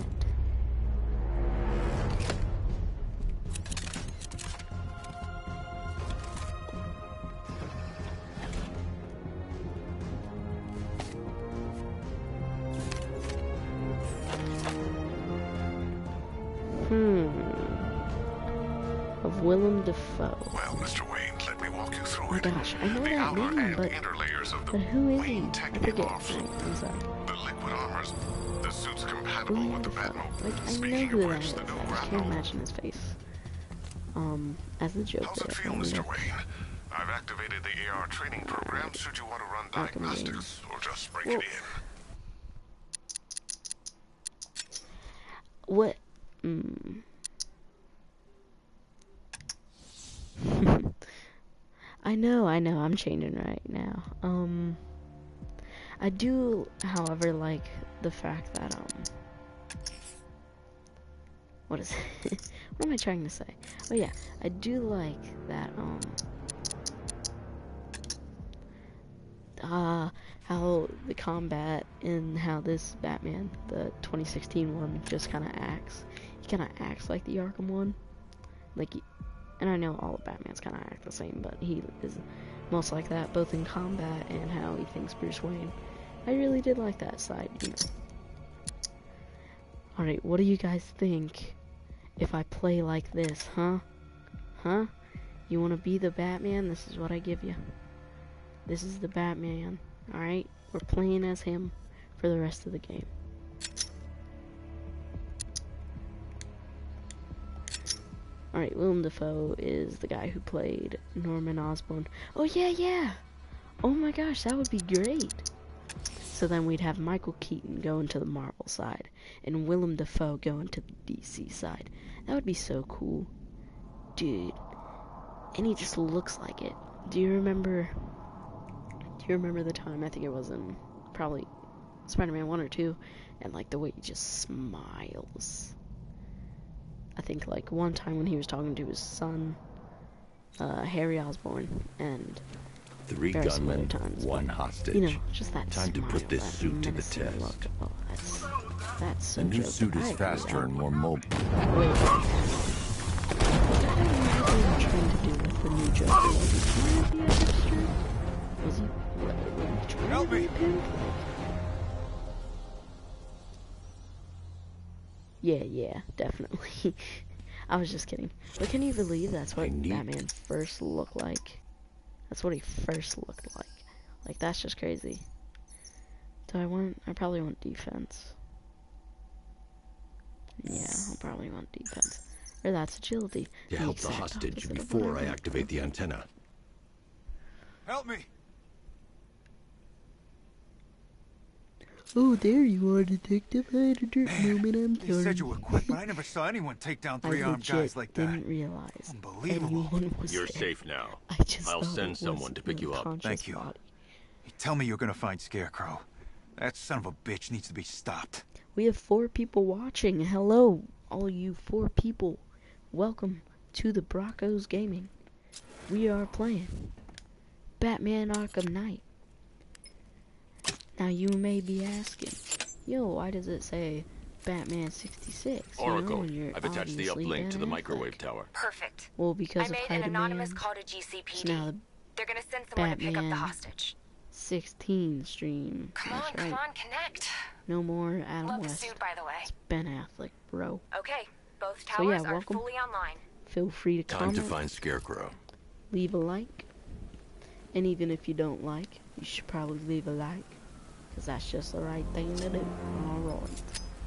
Of Willem Dafoe. Well, Mr. Wayne, let me walk you through to it. gosh, I know The that outer name, and but inner layers of the who is he? Wayne I Tech forget. Incorporated. I'm sorry. The liquid armors, the suits compatible with the Batmobile. Like, I know Speaking who of that which, is. the new I just can't imagine his face. As the Joker. How's it feel, Mr. Wayne? I've activated the AR training program should you want to run diagnostics or just break it in. What? I know, I'm changing right now. I do, however, like the fact that, what is it? What am I trying to say? Oh yeah, I do like that, how the combat in how this Batman, the 2016 one, just kind of acts. He kind of acts like the Arkham one. Like, and I know all of Batman's kind of act the same, but he is most like that, both in combat and how he thinks Bruce Wayne. I really did like that side, you know. Alright, what do you guys think if I play like this, huh? Huh? You want to be the Batman? This is what I give you. This is the Batman, alright? We're playing as him for the rest of the game. Alright, Willem Dafoe is the guy who played Norman Osborn. Oh yeah! Oh my gosh, that would be great! So then we'd have Michael Keaton going to the Marvel side, and Willem Dafoe going to the DC side. That would be so cool. Dude. And he just looks like it. Do you remember the time, I think it was in probably Spider-Man 1 or 2, and like the way he just smiles. I think like one time when he was talking to his son, Harry Osborn, and 3 various other gunmen, times, 1 but, hostage. you know, just that Time to smile, put this that suit to the menacing test. look. Oh, that's so The new good. suit I is agree faster with and that. more mobile. Wait. What are you trying to do with the new Joker? Was he trying Help to be me. a pimp? Yeah, definitely. I was just kidding. But can you believe that's what Batman first looked like? That's what he first looked like. Like, that's just crazy. I probably want defense. Yeah, I'll probably want defense. Or that's agility. To help the hostage before I activate the antenna. Help me! Oh, there you are, Detective. I had a dirt moment, I'm sorry. You said you were quick, but I never saw anyone take down 3 armed guys like that. I didn't realize Unbelievable. anyone was You're there. safe now. I'll thought send it someone was to pick you up. Thank you. body. You tell me you're gonna find Scarecrow. That son of a bitch needs to be stopped. We have 4 people watching. Hello, all you 4 people. Welcome to the Broncos Gaming. We are playing Batman Arkham Knight. Now you may be asking, yo, why does it say Batman 66? Oracle, you know, when I've attached the obviously uplink to the Ben microwave Affleck. tower. Perfect. Well, because I of made an Spider-Man, anonymous call to GCPD. now They're gonna send someone to pick up the Batman hostage. 16 stream. Come on, connect. No more Adam Love the West. suit, by the way. It's Ben Affleck, bro. Okay, both So yeah, towers are welcome. fully online. Feel free to Time comment, to find Scarecrow. leave a like, and even if you don't like, you should probably leave a like, because that's just the right thing to do. Alright.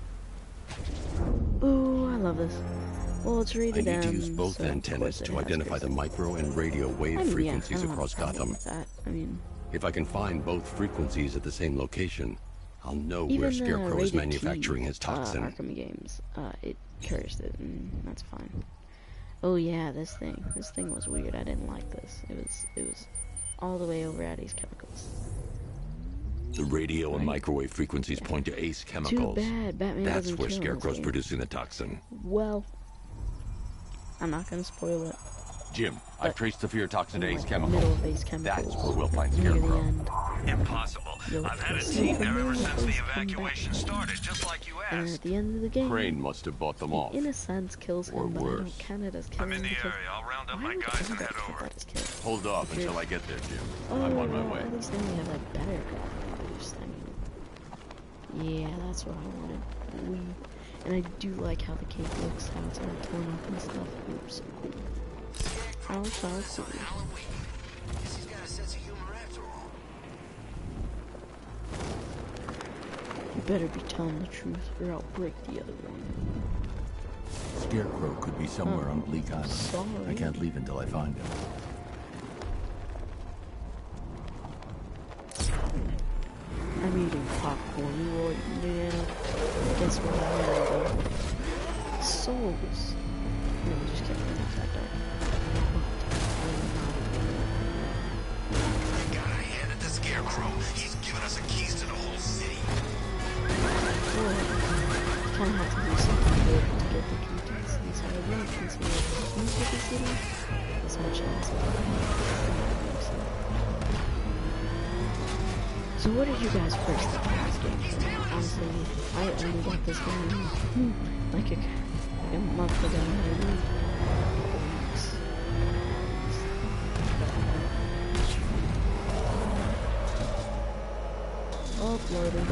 Ooh, I love this. Well, it's I rated need M, to use both so of antennas course it to has identify the crazy. micro and radio wave I mean, frequencies yeah, I don't across have a problem Gotham. with that. I mean, If I can find both frequencies at the same location, I'll know where even Scarecrow is rated manufacturing T, his toxin. Arkham games, it cursed it, and that's fine. Oh yeah, this thing was weird. I didn't like this. It was all the way over at Ace Chemicals. The radio and microwave frequencies point to Ace Chemicals. Too bad Batman That's doesn't where kill in this Scarecrow's game. producing the toxin. Well, I'm not gonna spoil it. Jim, I've traced the fear toxin to Ace Middle Chemicals. of Ace Chemicals. That's where we'll find near the Scarecrow. end. Impossible. You'll I've had a see team the there ever miracles since the come evacuation back. started, just like you And asked. at the end of the game, Crane must have bought them he off. in a sense kills Or him, but I worse. don't count it as killing I'm in the because area. I'll round up why my would guys and Gambit head count over. that as killing? Hold off until I get there, Jim. Oh, I'm on my well, way. at least then we have a better graphic boost. I mean, yeah, that's what I wanted. And I do like how the cape looks, how it's all torn up and stuff. Oops, so cool. Oh, so cool. better be telling the truth, or I'll break the other one. Scarecrow could be somewhere on Bleak Island. Sorry. I can't leave until I find him. I'm eating popcorn right now. Guess what I am? Souls. No, just kidding. That's that dog. The guy handed the Scarecrow. He's given us the keys to the whole city. Well, kind of have to do something good to get the key to the city, so I really consider the key to the city as much as So what did you guys first think of this game? Honestly, I only got this game like a month ago. Uploading.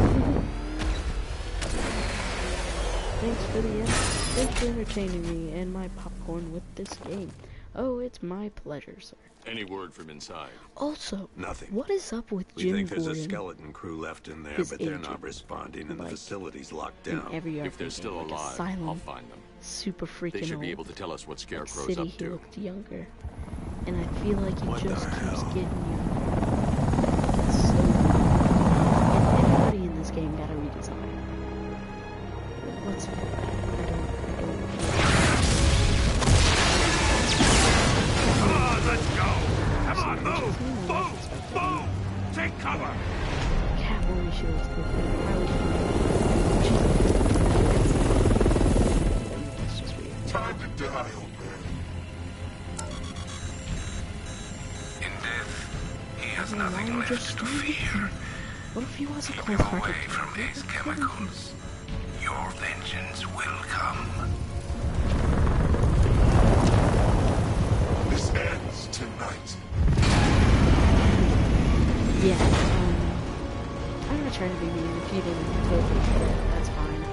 Thanks for entertaining me and my popcorn with this game. Oh, it's my pleasure, sir. Any word from inside? Also, nothing. What is up with We Jim think there's Gordon? a skeleton crew left in there, His but they're agent, not responding, and the facility's locked in down. every If they're still like a alive, silent, I'll find them. super freaking They should old, be able to tell us what Scarecrow's city, up he to. looked younger, and I feel like he What the just keeps hell? getting younger. It's so and everybody in this game got a redesign. What's I don't Come on, let's go! Come on, move! Move! Move! Take cover! cavalry shields look good. That's just weird. Time to die, old man. In death, he has nothing left to fear. What if he was a Keep him cold-hearted away from these chemicals. Your vengeance will come. This ends tonight. Yeah, I'm not trying to be mean. If you didn't totally get it, that's fine.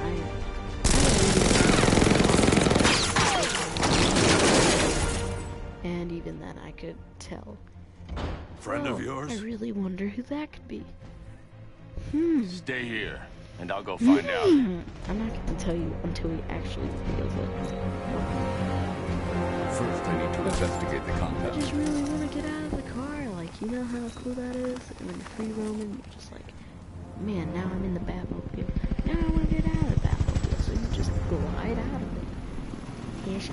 And even then, I could tell. Friend of yours? I really wonder who that could be. Stay here, and I'll go find out. I'm not going to tell you until he actually reveals it. First, I need to investigate the I compound. just really want to get out of the car. Like, you know how cool that is? And then free roaming, you're just like, man, now I'm in the Batmobile. Now I want to get out of the Batmobile. So you just glide out of it. Yes,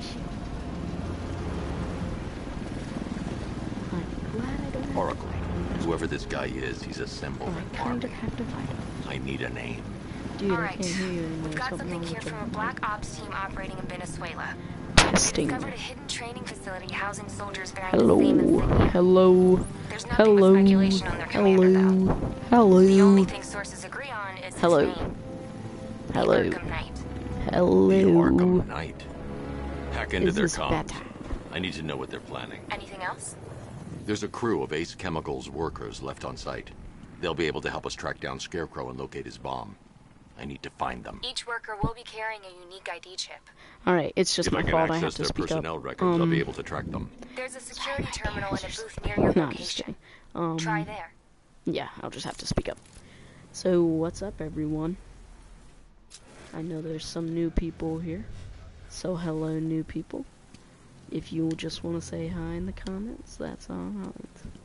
I'm glad I don't have Oracle, whoever this guy is, he's assembled I an kind army. of have to fight him. I need a name. Dude, I Alright, can't hear you anymore. we've got Something something wrong here with from a the black ops team operating in Venezuela. testing. They discovered a hidden training facility housing soldiers bearing Hello, the same insignia. hello, There's nothing but hello, speculation on their commander, hello, hello, The only thing sources agree on is his hello, name. hello, Arkham Knight. hello. Arkham Knight. Hack into Is their this comms. better? I need to know what they're planning. Anything else? There's a crew of Ace Chemicals workers left on site. They'll be able to help us track down Scarecrow and locate his bomb. I need to find them. Each worker will be carrying a unique ID chip. Alright, it's just If my I can fault. I access have to their speak personnel up. records, I'll be able to track them. There's a security terminal in a booth near your No, I'm just location. kidding. Try there. Yeah, I'll just have to speak up. So, what's up, everyone? I know there's some new people here. So, hello, new people. If you just want to say hi in the comments, that's alright.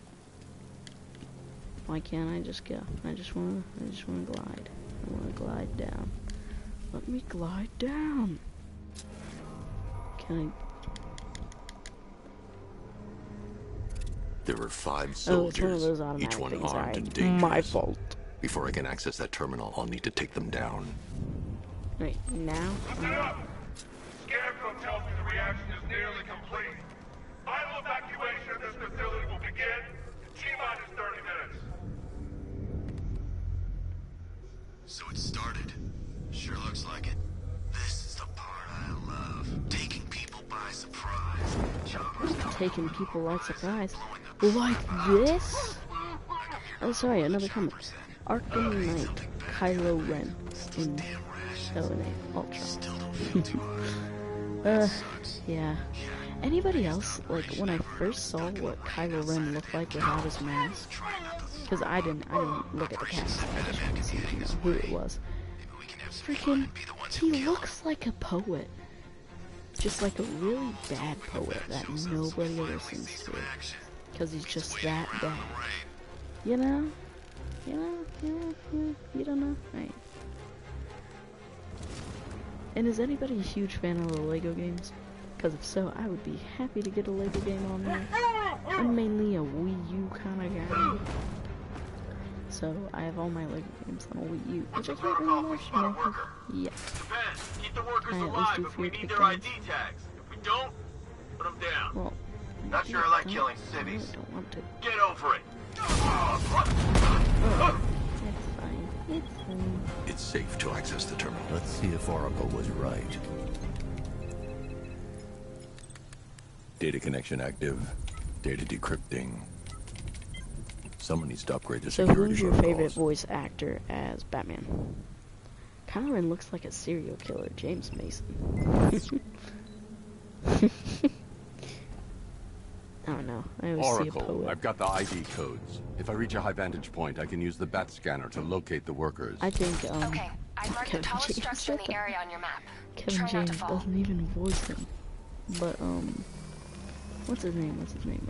Why can't I just go? I just wanna glide. I wanna glide down. Let me glide down. Can There are 5 Oh, it's one of soldiers, those automatic each one things, armed alright. and dangerous. My fault. Before I can access that terminal, I'll need to take them down. Wait, now? Listen up! Scarecrow tells me the reaction is nearly complete. Final evacuation of this facility will begin in T-minus 30 minutes. So it started. Sure looks like it. This is the part I love. Taking people by surprise. Jobbers come Taking people by surprise. Like this? Oh, sorry, another comment. Arkham Knight, Kylo Ren, in Ultra. Yeah. Anybody else, like, when I first saw what Kylo Ren looked like without his mask, because I didn't look at the cast. I just wanted to see who it was. Freaking, he looks like a poet. Just like a really bad poet that nobody listens to. Because he's just that bad. You know? You don't know? Right. And is anybody a huge fan of the Lego games? Because if so, I would be happy to get a Lego game on there. I'm mainly a Wii U kind of guy. So I have all my Lego games on a Wii U, which I can't really watch, you know, because, yeah. Keep the workers I at least alive do if we fear need to their ID tags. If we don't, put them down. Well, not sure I like killing civvies. I don't want to. Get over it. Oh, it's fine. It's fine. It's safe to access the terminal. Let's see if Oracle was right. Data connection active. Data decrypting. Someone needs to upgrade the So security who's your protocols. favorite voice actor as Batman? Kylo looks like a serial killer, James Mason. I don't know. I always see a Oracle, poet. I've got the ID codes. If I reach a high vantage point, I can use the bat scanner to locate the workers. I think, Okay, I marked the Kevin tallest James structure in the area on your map. Kevin Try not James to fall. doesn't even voice him. But, what's his name?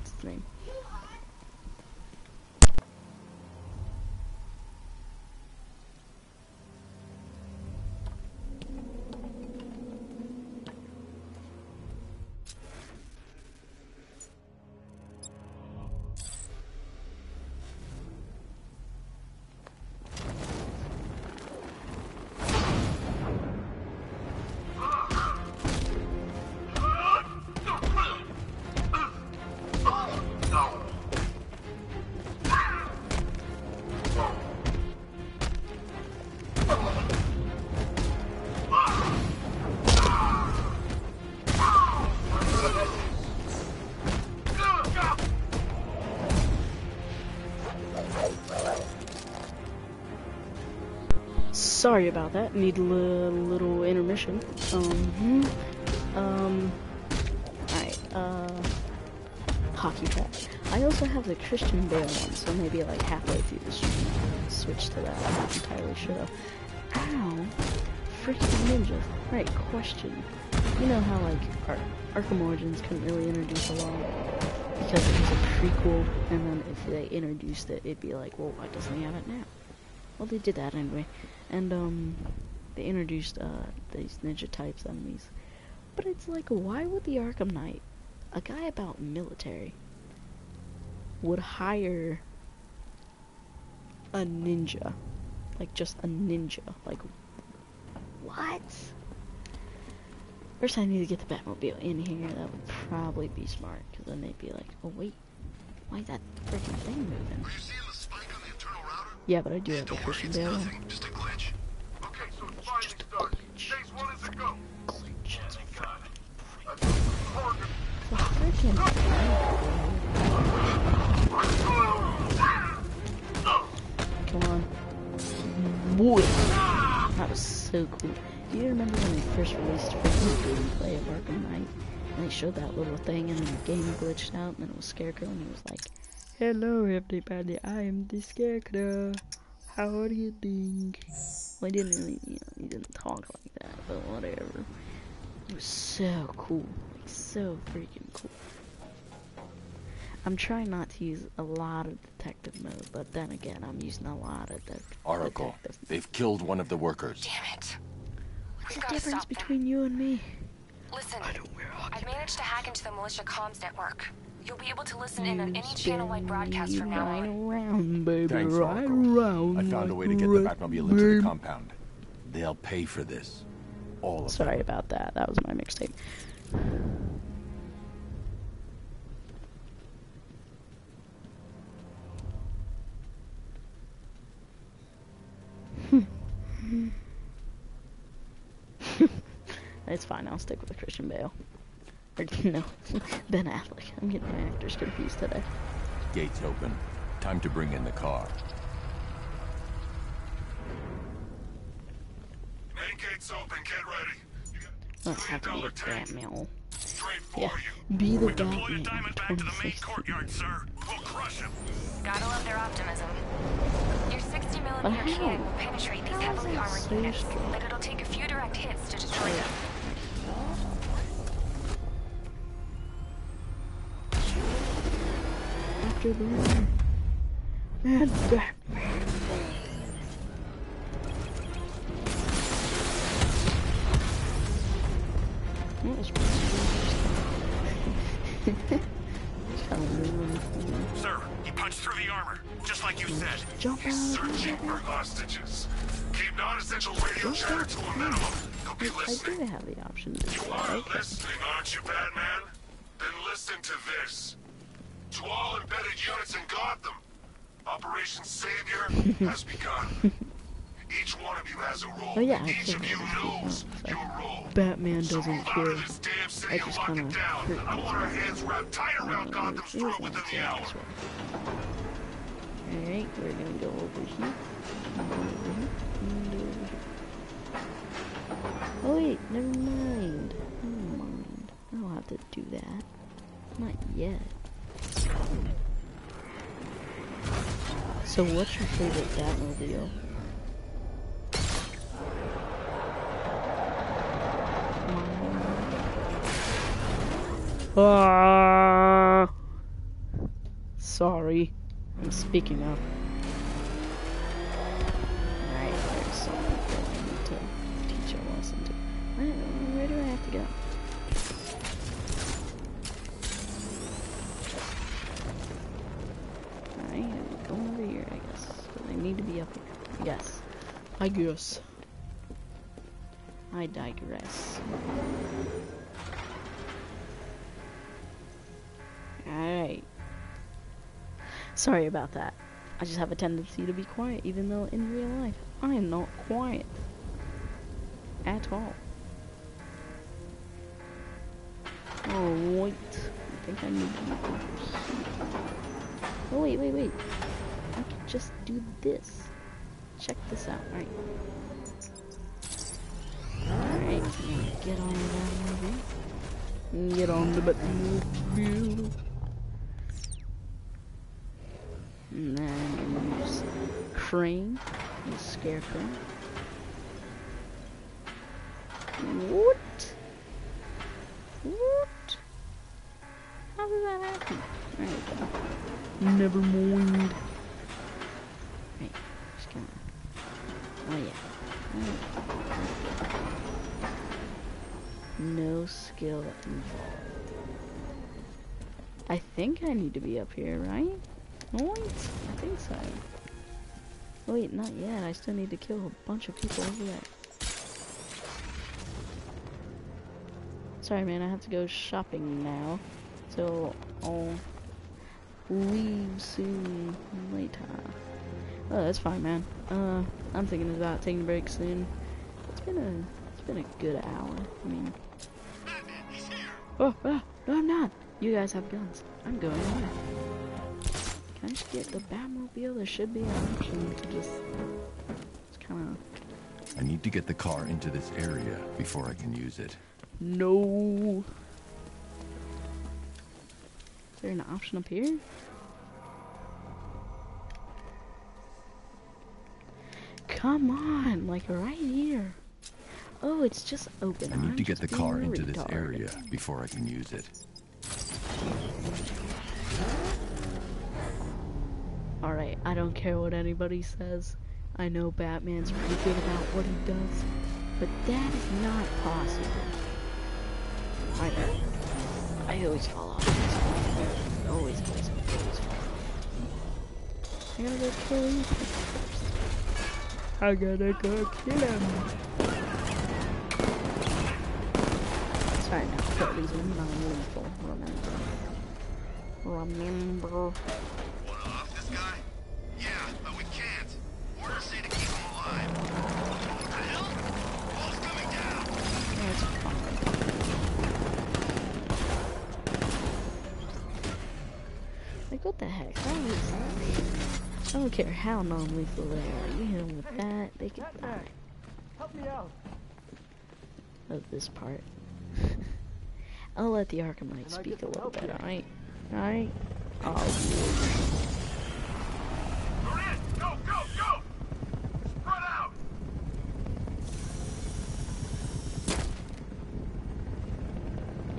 Sorry about that. Need a little intermission. Alright, hockey track. I also have the Christian Bale one, so maybe like halfway through the stream, switch to that. I'm not entirely sure. Ow! Freaking ninja. Right, question. You know how like Arkham Origins couldn't really introduce a lot because it was a prequel, and then if they introduced it, it'd be like, well, why doesn't he have it now? Well, they did that anyway, and they introduced these ninja types enemies. But it's like, why would the Arkham Knight, a guy about military, would hire a ninja, like just a ninja? Like, what? First, I need to get the Batmobile in here. That would probably be smart, because then they'd be like, oh wait, why is that freaking thing moving? Yeah, but I do have a Christian Bale one. Just a glitch. Okay, so it's finally started. Phase 1 is a go. Glitch. Come on. Boy. That was so cool. Do you remember when they first released freaking gameplay of Arkham Knight? And they showed that little thing and then the game glitched out and then it was Scarecrow and he was like, hello everybody, I am the Scarecrow. How are you doing? Well, he didn't really, he didn't talk like that, but whatever. It was so cool. Like, so freaking cool. I'm trying not to use a lot of detective mode, but then again, I'm using a lot of Oracle, detective. they've killed one of the workers. Damn it. What's the difference between you and me? Listen, I've managed to hack into the militia comms network. You'll be able to listen in on any channel-wide broadcast from now on. Around, baby, Thanks, right Oracle. around. I found a way to get the Batmobile into the compound. They'll pay for this. All of Sorry about that. That was my mixtape. It's fine, I'll stick with Christian Bale. Or, no, Ben Affleck. I'm getting my actors confused today. Gates open. Time to bring in the car. Main gates open, get ready. I don't have to be a Batman. Yeah, be the Batman. Back to the main courtyard, sir. We'll crush him. Gotta love their optimism. Your 60mm cannon will penetrate these heavily armored units, but it'll take a few direct hits to destroy them. After the war. And back. Sir, he punched through the armor, just like you said. Jump He's searching for hostages. Keep non-essential radio chatter to a minimum. He'll be listening. I do have the option to do You that. are listening, aren't you, Batman? Then listen to this. To all embedded units in Gotham, Operation Savior has begun. Each one of you has a role. Oh yeah, Each of you knows your role. Batman doesn't care. I just Lock kind it of down. I want our hands wrapped tight around Gotham's throat within the hour. Alright, we're gonna go over here. And over here. And over here. Oh wait, never mind. Never mind. I don't have to do that. Not yet. So what's your favorite Batmobile? Sorry. I'm speaking up. Alright, there's some people I need to teach a lesson to. Where do I have to go? Alright, I'm going over here, I guess. But I need to be up here. Yes. I guess. I digress. Alright. Sorry about that. I just have a tendency to be quiet, even though in real life, I am not quiet. At all. Oh, wait. I think I need to... Oh, wait. I can just do this. Check this out. Alright. Alright, get on that movie. Get on the Batmobile. And then use Crane and Scarecrow. What? What? How did that happen? There we go. Never mind. Right, just gonna... Oh yeah. No skill involved. I think I need to be up here, right? What? I think so. Oh, wait, not yet. I still need to kill a bunch of people over there. Sorry, man. I have to go shopping now. So I'll leave soon later. Oh, that's fine, man. I'm thinking about taking a break soon. It's been a good hour. I mean. Oh, no, I'm not. You guys have guns. I'm going away. Can I just get the Batmobile? There should be an option to just kind of... I need to get the car into this area before I can use it. No. Is there an option up here? Come on, like right here. Oh, it's just open. I need to get the car into this area before I can use it. Alright, I don't care what anybody says. I know Batman's pretty good about what he does, but that is not possible. I always fall off. Always fall off. I gotta go kill him first. I gotta go kill him. Sorry, now kill these non-lethal. Remember. Wanna off this guy? Yeah, but we can't. Orders say to keep him alive. What the hell? Wall's coming down. That's fine. Like, what the heck? That was... I don't care how non-lethal they are. You hit them with that, they can die. Help me out. Of this part. I'll let the Arkham Knight speak a little bit, alright? Alright? Oh,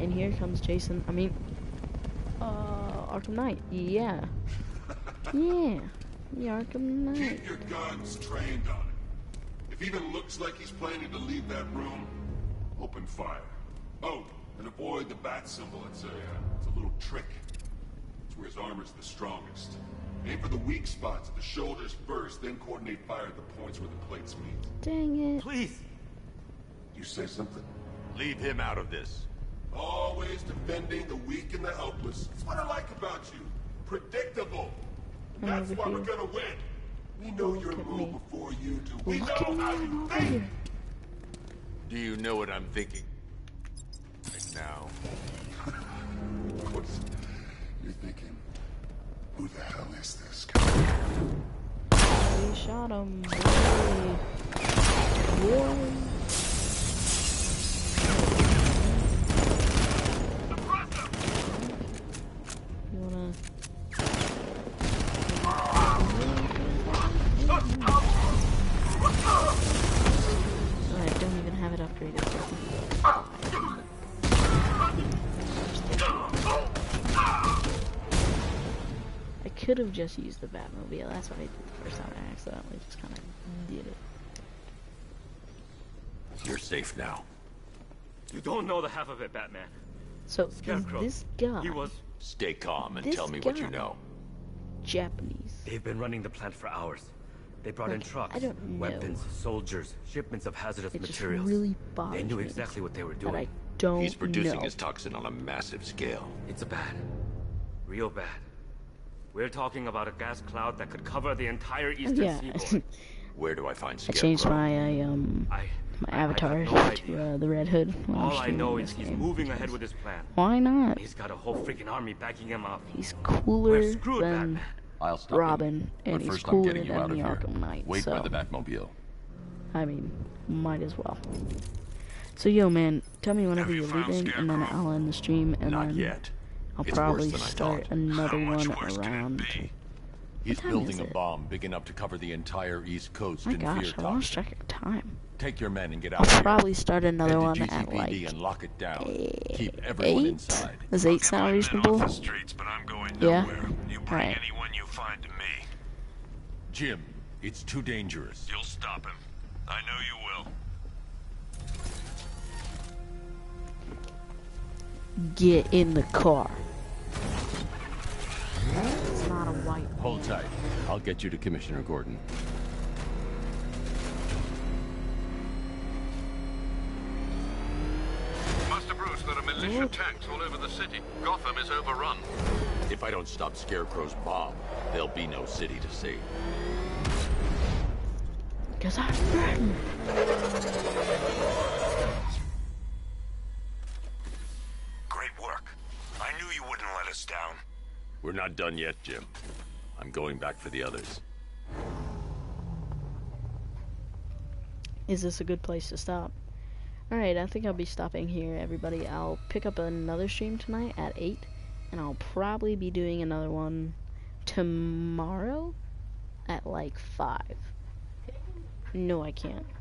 And here comes Jason. I mean, Arkham Knight. Yeah. Yeah. The Arkham Knight. Keep your guns trained on him. If he even looks like he's planning to leave that room, open fire. Oh, and avoid the bat symbol. It's a little trick. It's where his armor's the strongest. Aim for the weak spots at the shoulders first, then coordinate fire at the points where the plates meet. Dang it. Please. You say something? Leave him out of this. Always defending the weak and the helpless. That's what I like about you. Predictable. And that's why we're gonna win. We know your move before you do. We know how you think. Do you know what I'm thinking? Right now. Of course. You're thinking, who the hell is this guy? We shot him. Boy. You wanna... I don't even have it upgraded. I could have just used the Batmobile. That's what I did the first time. I accidentally just kind of did it. You're safe now. You don't know the half of it, Batman. So, Scarecrow, this guy... He was... Stay calm and This tell me what you guy- know. Japanese. They've been running the plant for hours. They brought in Look, trucks, I don't know. weapons, soldiers, shipments of hazardous It just materials. really They bothers knew me exactly what they were that doing. I don't He's producing know. his toxin on a massive scale. It's bad. Real bad. We're talking about a gas cloud that could cover the entire eastern Yeah. seaboard. Where do I find I Scarecrow? changed my my avatar to the Red Hood. when I'm All I streaming know this is he's game. moving ahead with his plan. Why not? He's got a whole freaking army backing him up. He's We're cooler screwed, than Batman. I'll stop Robin, him. and But he's first I'm cooler getting you than out of the here. Arkham Knight. Wait so, by the Batmobile. I mean, might as well. So yo, man, tell me whenever you're leaving, and then I'll end the stream, and Not then yet. I'll It's probably worse than I start thought. another one around. He's What time building is a it? bomb big enough to cover the entire East Coast My in gosh, fear I lost toxin. track of time. Take your men and get out I'll of here. probably start another Head one to at GCPD like and lock it down. Keep everyone 8. inside. Does 8 sound reasonable? Yeah. Alright. Anyone you find to me. Jim, it's too dangerous. You'll stop him. I know you will. Get in the car. It's not a white. Hold tight. I'll get you to Commissioner Gordon. Master Bruce, there are militia tanks all over the city. Gotham is overrun. If I don't stop Scarecrow's bomb, there'll be no city to save. Cause I'm ready. Great work. I knew you wouldn't let us down. We're not done yet, Jim. I'm going back for the others. Is this a good place to stop? Alright, I think I'll be stopping here, everybody. I'll pick up another stream tonight at 8, and I'll probably be doing another one tomorrow at like 5. No, I can't.